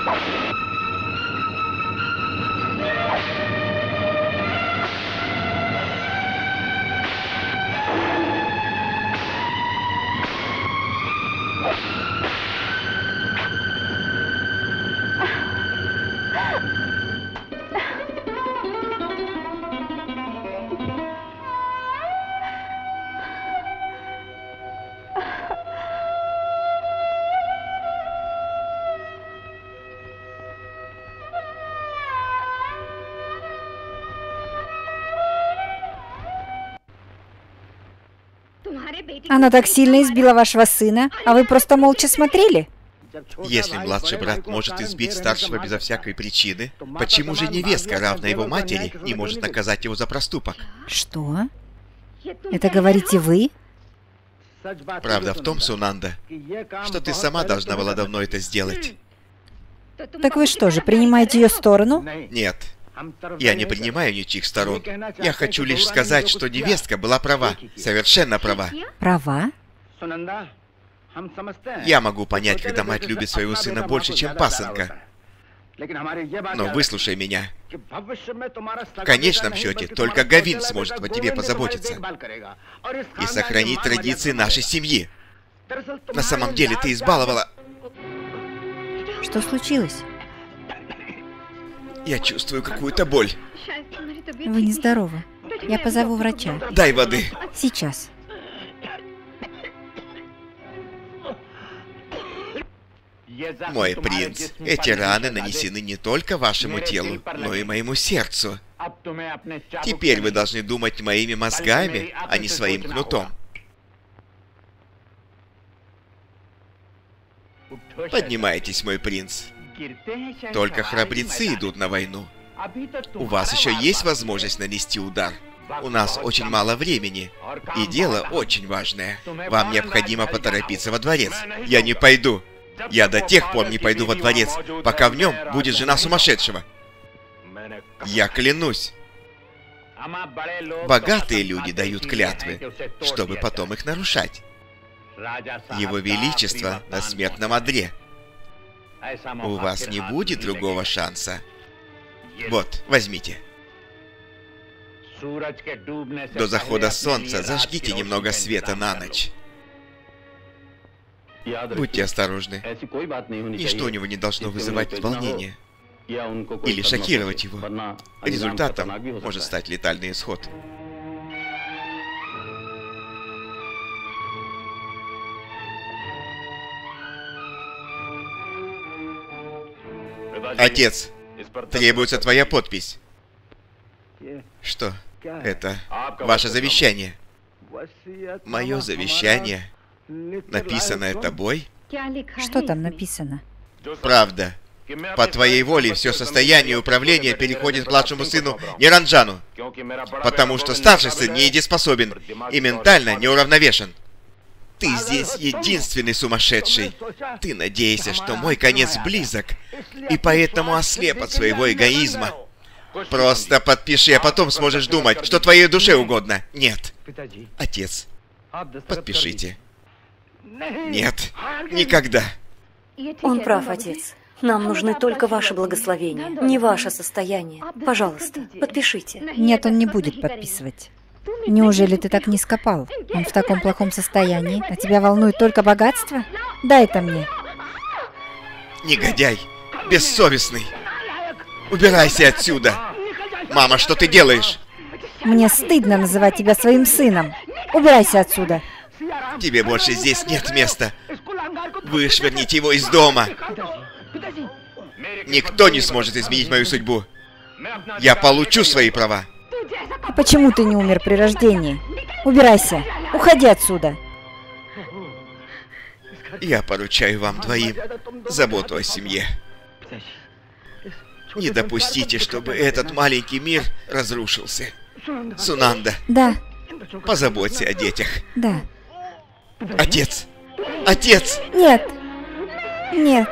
Она так сильно избила вашего сына, а вы просто молча смотрели? Если младший брат может избить старшего безо всякой причины, почему же невестка, равная его матери, не может наказать его за проступок? Что? Это говорите вы? Правда в том, Сунанда, что ты сама должна была давно это сделать. Так вы что же, принимаете ее сторону? Нет, я не принимаю ничьих сторон. Я хочу лишь сказать, что невестка была права, совершенно права. Права? Я могу понять, когда мать любит своего сына больше, чем пасынка. Но выслушай меня. В конечном счете, только Говинд сможет о тебе позаботиться и сохранить традиции нашей семьи. На самом деле ты избаловала... Что случилось? Я чувствую какую-то боль. Вы нездоровы. Я позову врача. Дай воды. Сейчас. Мой принц, эти раны нанесены не только вашему телу, но и моему сердцу. Теперь вы должны думать моими мозгами, а не своим кнутом. Поднимайтесь, мой принц. Только храбрецы идут на войну. У вас еще есть возможность нанести удар. У нас очень мало времени, и дело очень важное. Вам необходимо поторопиться во дворец. Я не пойду. Я до тех пор не пойду во дворец, пока в нем будет жена сумасшедшего. Я клянусь. Богатые люди дают клятвы, чтобы потом их нарушать. Его Величество на смертном одре. У вас не будет другого шанса. Вот, возьмите. До захода солнца зажгите немного света на ночь. Будьте осторожны. Ничто у него не должно вызывать волнение или шокировать его. Результатом может стать летальный исход. Отец, требуется твоя подпись. Что? Это ваше завещание. Мое завещание, написанное тобой? Что там написано? Правда. По твоей воле все состояние управления переходит к младшему сыну Ниранджану, потому что старший сын недееспособен и ментально неуравновешен. Ты здесь единственный сумасшедший. Ты надеешься, что мой конец близок, и поэтому ослеп от своего эгоизма. Просто подпиши, а потом сможешь думать, что твоей душе угодно. Нет. Отец, подпишите. Нет, никогда. Он прав, отец. Нам нужны только ваши благословения, не ваше состояние. Пожалуйста, подпишите. Нет, он не будет подписывать. Неужели ты так низко пал? Он в таком плохом состоянии, а тебя волнует только богатство? Дай это мне. Негодяй, бессовестный. Убирайся отсюда. Мама, что ты делаешь? Мне стыдно называть тебя своим сыном. Убирайся отсюда. Тебе больше здесь нет места. Вышвырните его из дома. Никто не сможет изменить мою судьбу. Я получу свои права. А почему ты не умер при рождении? Убирайся. Уходи отсюда. Я поручаю вам двоим заботу о семье. Не допустите, чтобы этот маленький мир разрушился. Сунанда, Да, позаботься о детях. да. Отец! Отец! Нет. Нет.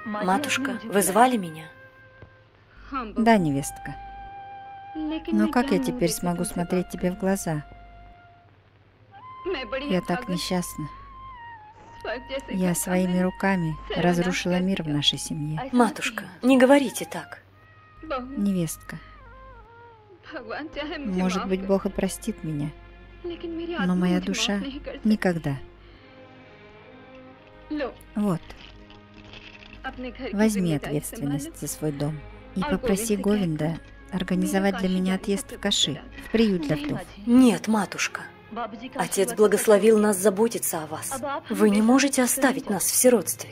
Матушка, вы звали меня? Да, невестка. Но как я теперь смогу смотреть тебе в глаза? Я так несчастна. Я своими руками разрушила мир в нашей семье. Матушка, не говорите так. Невестка, может быть, Бог и простит меня, но моя душа никогда. Вот, возьми ответственность за свой дом и попроси Говинда организовать для меня отъезд в Каши, в приют для вдов. Нет, матушка. Отец благословил нас заботиться о вас. Вы не можете оставить нас в сиротстве.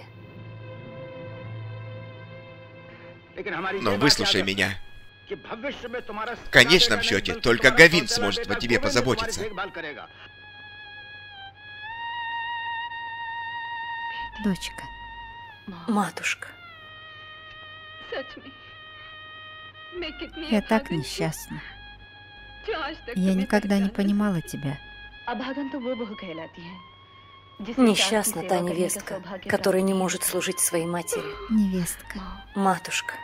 Но выслушай меня. В конечном счете, только Говинд сможет о тебе позаботиться. Дочка. Матушка. Я так несчастна. Я никогда не понимала тебя. Несчастна та невестка, которая не может служить своей матери. Невестка. Матушка.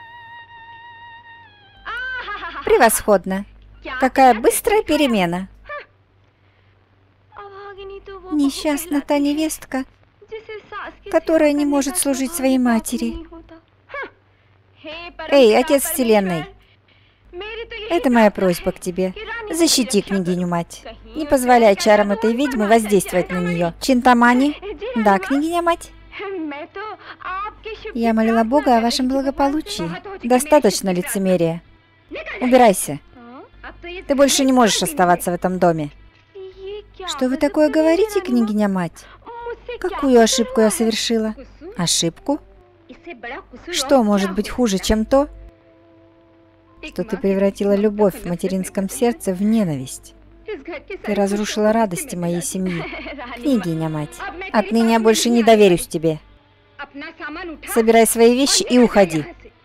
Превосходно. Какая быстрая перемена. Несчастна та невестка, которая не может служить своей матери. Эй, Отец Вселенной, это моя просьба к тебе. Защити княгиню-мать. Не позволяй чарам этой ведьмы воздействовать на нее. Чинтамани? Да, княгиня-мать. Я молила Бога о вашем благополучии. Достаточно лицемерия. Убирайся. Ты больше не можешь оставаться в этом доме. Что вы такое говорите, княгиня-мать? Какую ошибку я совершила? Ошибку? Что может быть хуже, чем то, что ты превратила любовь в материнском сердце в ненависть? Ты разрушила радости моей семьи. Княгиня-мать, отныне я больше не доверюсь тебе. Собирай свои вещи и уходи.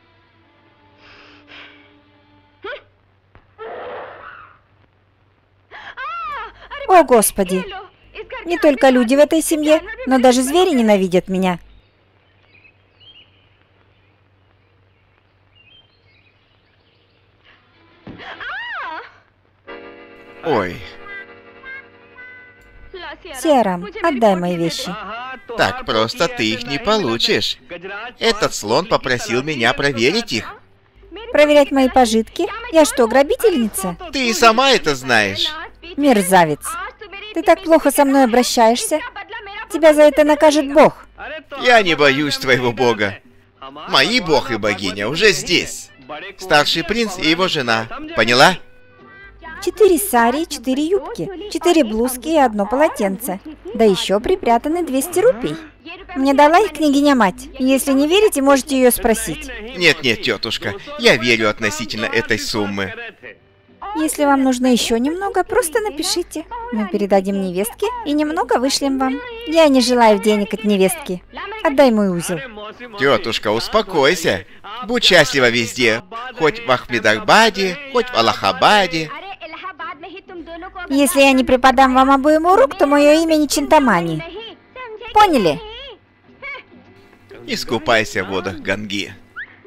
О, Господи! Не только люди в этой семье, но даже звери ненавидят меня. Ой. Сиарам, отдай мои вещи. Так просто ты их не получишь. Этот слон попросил меня проверить их. Проверять мои пожитки? Я что, грабительница? Ты и сама это знаешь. Мерзавец. Ты так плохо со мной обращаешься. Тебя за это накажет Бог. Я не боюсь твоего бога. Мои бог и богиня уже здесь. Старший принц и его жена. Поняла? 4 сари, 4 юбки, 4 блузки и 1 полотенце. Да еще припрятаны 200 рупий. Мне дала их княгиня-мать. Если не верите, можете ее спросить. Нет-нет, тетушка, я верю относительно этой суммы. Если вам нужно еще немного, просто напишите. Мы передадим невестке и немного вышлем вам. Я не желаю денег от невестки. Отдай мой узел. Тетушка, успокойся. Будь счастлива везде. Хоть в Ахмедабаде, хоть в Аллахабаде. Если я не преподам вам обоим урок, то мое имя не Чинтамани. Поняли? Искупайся в водах Ганги.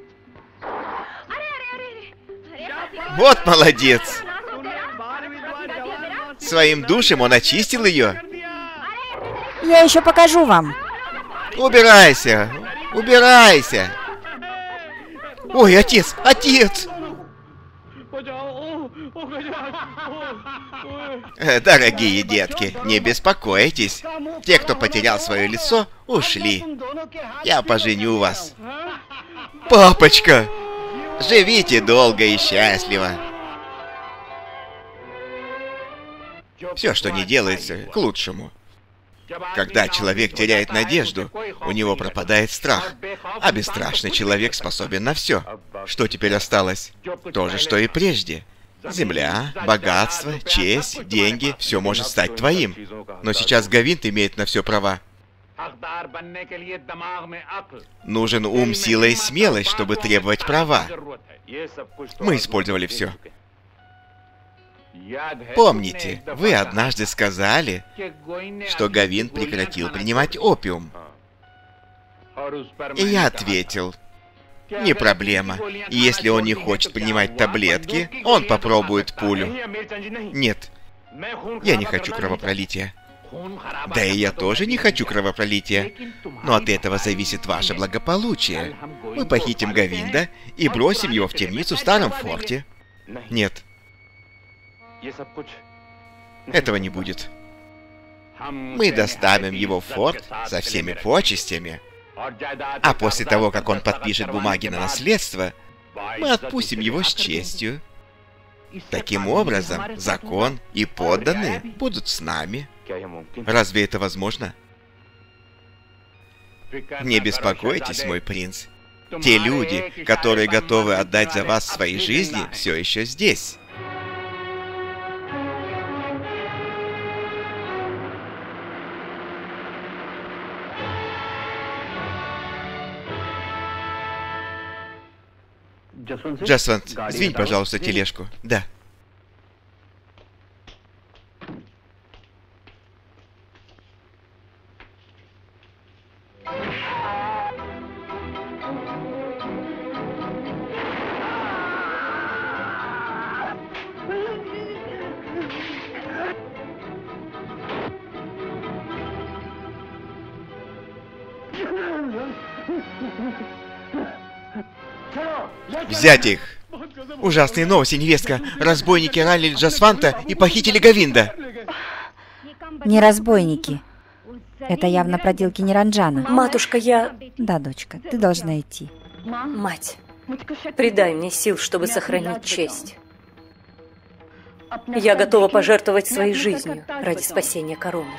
Вот молодец! Своим душем он очистил ее. Я еще покажу вам. Убирайся! Убирайся! Ой, отец! Отец! Дорогие детки, не беспокойтесь. Те, кто потерял свое лицо, ушли. Я поженю вас. Папочка! Живите долго и счастливо. Все, что не делается, к лучшему. Когда человек теряет надежду, у него пропадает страх. А бесстрашный человек способен на все. Что теперь осталось? То же, что и прежде. Земля, богатство, честь, деньги – все может стать твоим. Но сейчас Говинд имеет на все права. Нужен ум, сила и смелость, чтобы требовать права. Мы использовали все. Помните, вы однажды сказали, что Говинд прекратил принимать опиум. И я ответил: не проблема. Если он не хочет принимать таблетки, он попробует пулю. Нет, я не хочу кровопролития. Да и я тоже не хочу кровопролития. Но от этого зависит ваше благополучие. Мы похитим Говинда и бросим его в темницу в старом форте. Нет. Этого не будет. Мы доставим его в форт со всеми почестями. А после того, как он подпишет бумаги на наследство, мы отпустим его с честью. Таким образом, закон и подданные будут с нами. Разве это возможно? Не беспокойтесь, мой принц. Те люди, которые готовы отдать за вас свои жизни, все еще здесь. Джасвант, сдвинь, пожалуйста, тележку. Да. Взять их! Ужасные новости, невестка. Разбойники ранили Джасванта и похитили Говинда. Не разбойники. Это явно проделки Ниранджана. Матушка, я... Да, дочка, ты должна идти. Мать, придай мне сил, чтобы сохранить честь. Я готова пожертвовать своей жизнью ради спасения короны.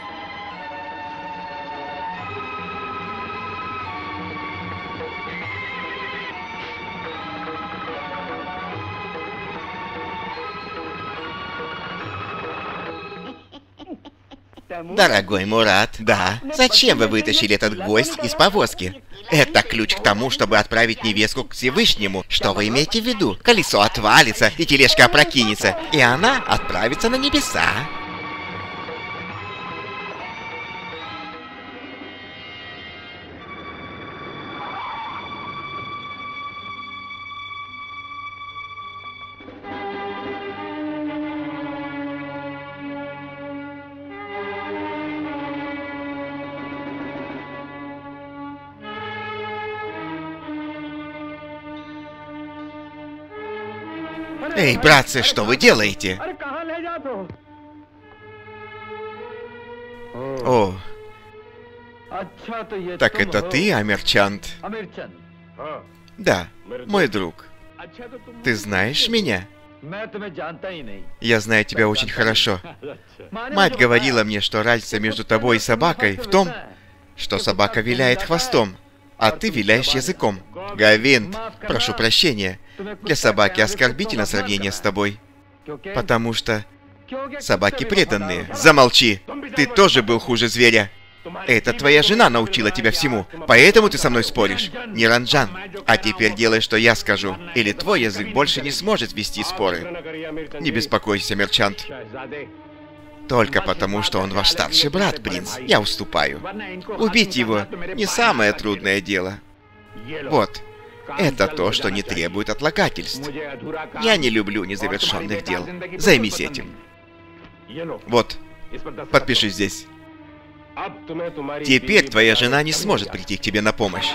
Дорогой Мурат, да. Зачем вы вытащили этот гвоздь из повозки? Это ключ к тому, чтобы отправить невестку к Всевышнему. Что вы имеете в виду? Колесо отвалится, и тележка опрокинется, и она отправится на небеса. Эй, братцы, что вы делаете? О, так это ты, Амирчанд? Да, мой друг. Ты знаешь меня? Я знаю тебя очень хорошо. Мать говорила мне, что разница между тобой и собакой в том, что собака виляет хвостом, а ты виляешь языком. Говинд, прошу прощения, для собаки оскорбительно сравнение с тобой. Потому что собаки преданные. Замолчи! Ты тоже был хуже зверя. Это твоя жена научила тебя всему, поэтому ты со мной споришь. Ниранджан, а теперь делай, что я скажу, или твой язык больше не сможет вести споры. Не беспокойся, Мерчант. Только потому, что он ваш старший брат, принц, я уступаю. Убить его не самое трудное дело. Вот, это то, что не требует отлагательств. Я не люблю незавершенных дел. Займись этим. Вот, подпиши здесь. Теперь твоя жена не сможет прийти к тебе на помощь.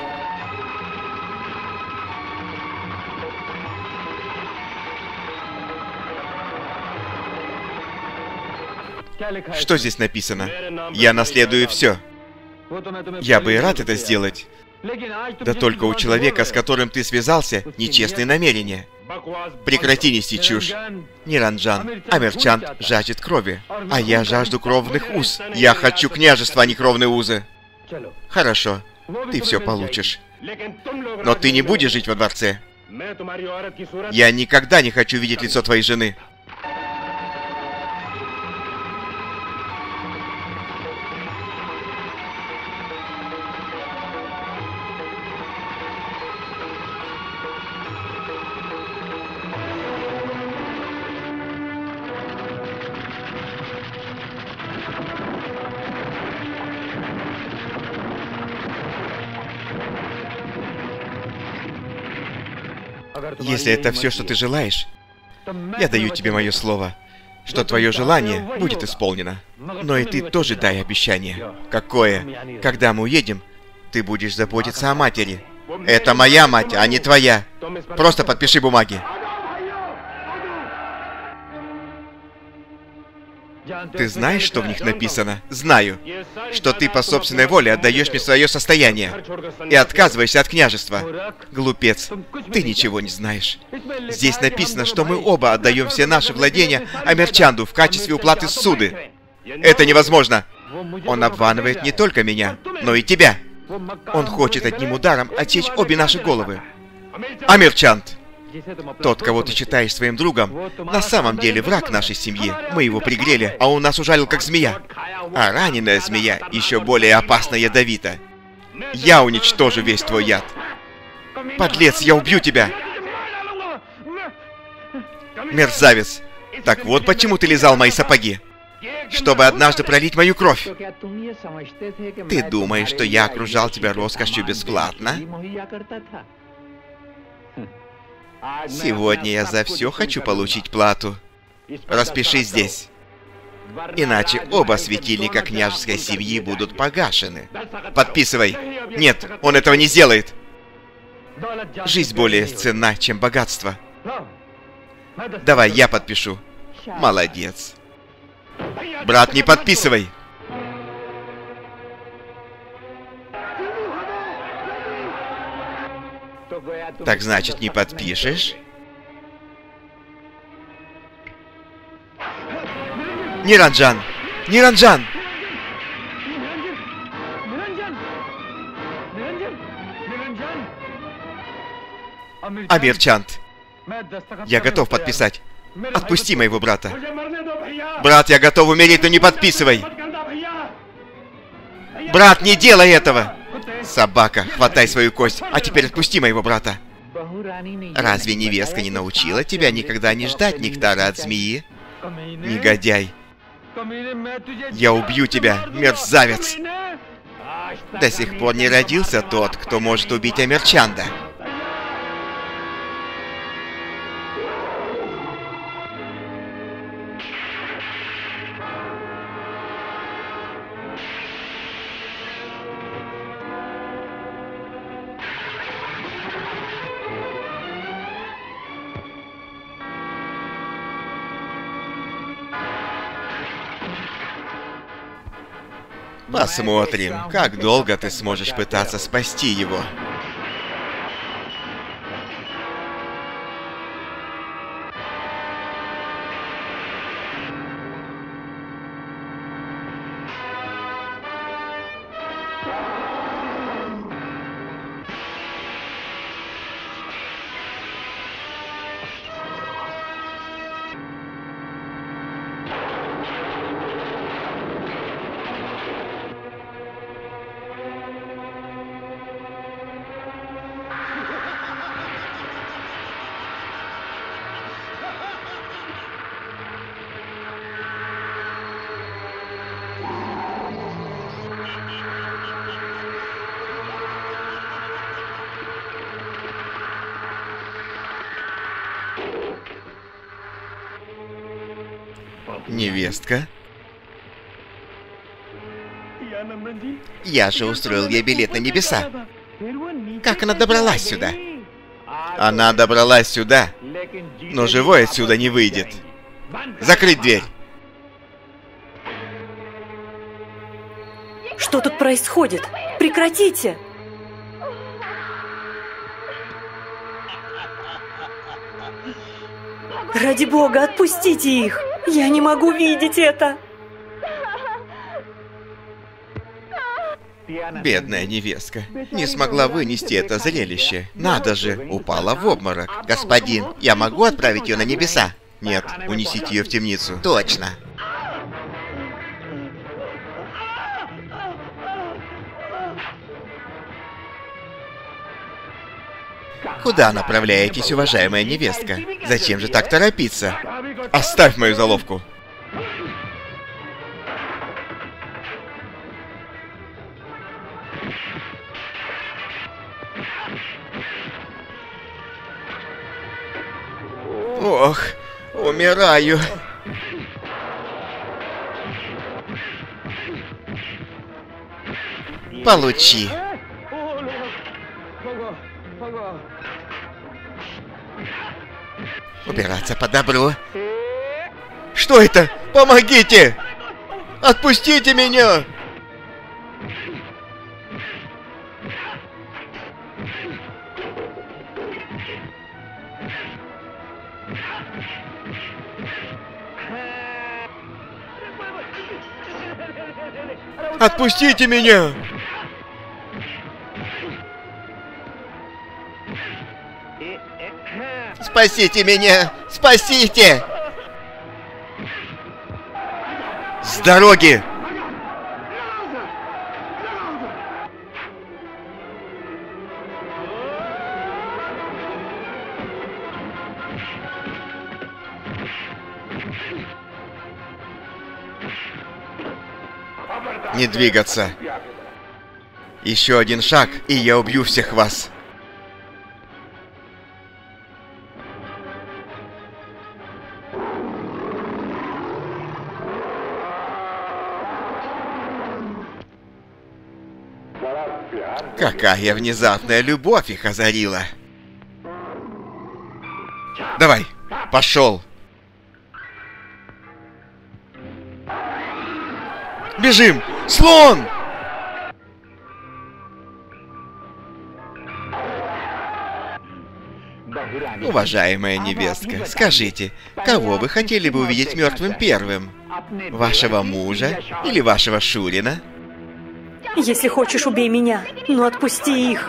Что здесь написано? Я наследую все. Я бы и рад это сделать. Да только у человека, с которым ты связался, нечестные намерения. Прекрати нести чушь. Ниранджан, Амирчанд жаждет крови, а я жажду кровных уз. Я хочу княжества, а не кровные узы. Хорошо, ты все получишь. Но ты не будешь жить во дворце. Я никогда не хочу видеть лицо твоей жены. Если это все, что ты желаешь, я даю тебе мое слово, что твое желание будет исполнено. Но и ты тоже дай обещание. Какое? Когда мы уедем, ты будешь заботиться о матери. Это моя мать, а не твоя. Просто подпиши бумаги. Ты знаешь, что в них написано? Знаю, что ты по собственной воле отдаешь мне свое состояние и отказываешься от княжества. Глупец, ты ничего не знаешь. Здесь написано, что мы оба отдаем все наши владения Амирчанду в качестве уплаты ссуды. Это невозможно. Он обманывает не только меня, но и тебя. Он хочет одним ударом отсечь обе наши головы. Амирчанд! Тот, кого ты считаешь своим другом, на самом деле враг нашей семьи. Мы его пригрели, а он нас ужалил как змея. А раненая змея еще более опасна и ядовита. Я уничтожу весь твой яд. Подлец, я убью тебя! Мерзавец! Так вот почему ты лизал мои сапоги. Чтобы однажды пролить мою кровь. Ты думаешь, что я окружал тебя роскошью бесплатно? Сегодня я за все хочу получить плату. Распиши здесь. Иначе оба светильника княжеской семьи будут погашены. Подписывай. Нет, он этого не сделает. Жизнь более ценна, чем богатство. Давай, я подпишу. Молодец. Брат, не подписывай. Так значит, не подпишешь? Ниранджан! Ниранджан! Амирчанд, я готов подписать. Отпусти моего брата. Брат, я готов умереть, но не подписывай. Брат, не делай этого! Собака, хватай свою кость, а теперь отпусти моего брата. Разве невестка не научила тебя никогда не ждать нектара от змеи? Негодяй. Я убью тебя, мерзавец. До сих пор не родился тот, кто может убить Амирчанда. Посмотрим, как долго ты сможешь пытаться спасти его. Невестка? Я же устроил ей билет на небеса. Как она добралась сюда? Она добралась сюда, но живой отсюда не выйдет. Закрыть дверь. Что тут происходит? Прекратите! Ради бога, отпустите их! Я не могу видеть это! Бедная невестка не смогла вынести это зрелище. Надо же, упала в обморок. Господин, я могу отправить ее на небеса? Нет, унесите ее в темницу. Точно. Куда направляетесь, уважаемая невестка? Зачем же так торопиться? Оставь мою заловку. Ох, умираю. Получи. Убираться по добру. Что это? Помогите! Отпустите меня! Отпустите меня! Спасите меня! Спасите! С дороги! Не двигаться. Еще один шаг, и я убью всех вас. Какая внезапная любовь их озарила. Давай, пошел. Бежим! Слон! Уважаемая невестка, скажите, кого вы хотели бы увидеть мертвым первым? Вашего мужа или вашего Шурина? Если хочешь, убей меня, но отпусти их.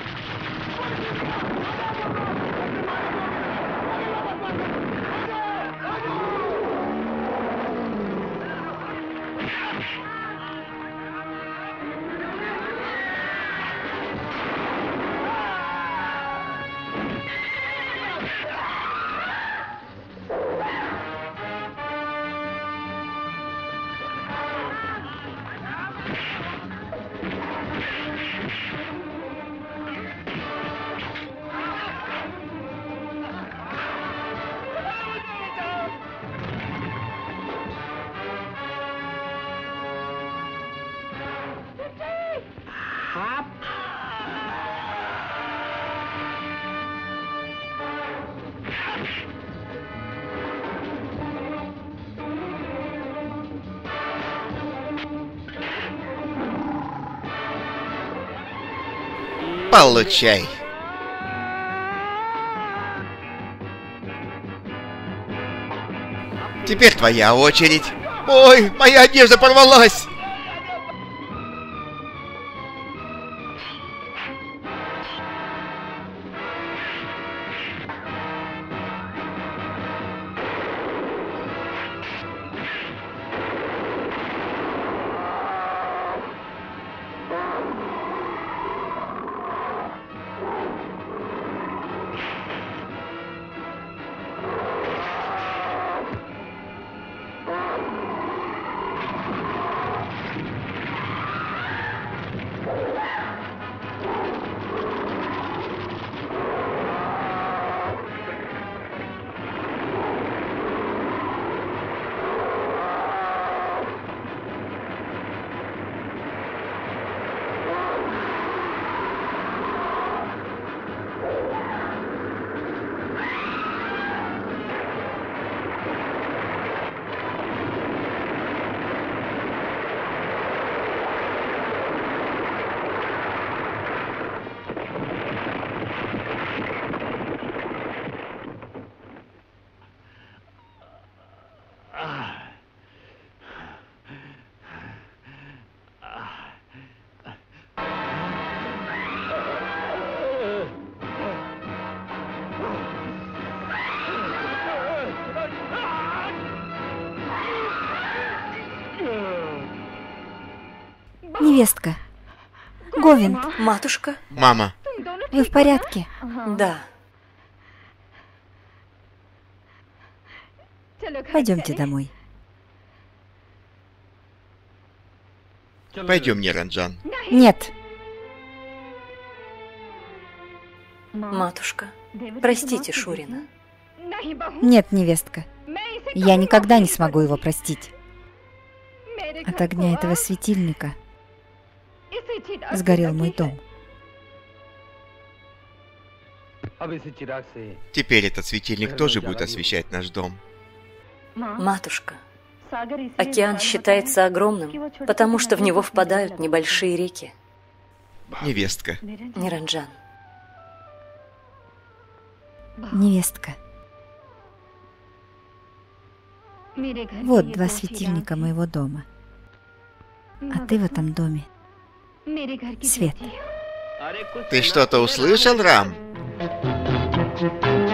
Получай. Теперь твоя очередь. Ой, моя одежда порвалась. Невестка. Говинд. Матушка? Мама. Вы в порядке? Да. Пойдемте домой. Пойдем, Ниранджан. Нет. Матушка, простите Шурина. Нет, невестка. Я никогда не смогу его простить. От огня этого светильника сгорел мой дом. Теперь этот светильник тоже будет освещать наш дом. Матушка, океан считается огромным, потому что в него впадают небольшие реки. Невестка. Ниранджан. Невестка. Вот 2 светильника моего дома. А ты в этом доме свет. Ты что-то услышал, Рам?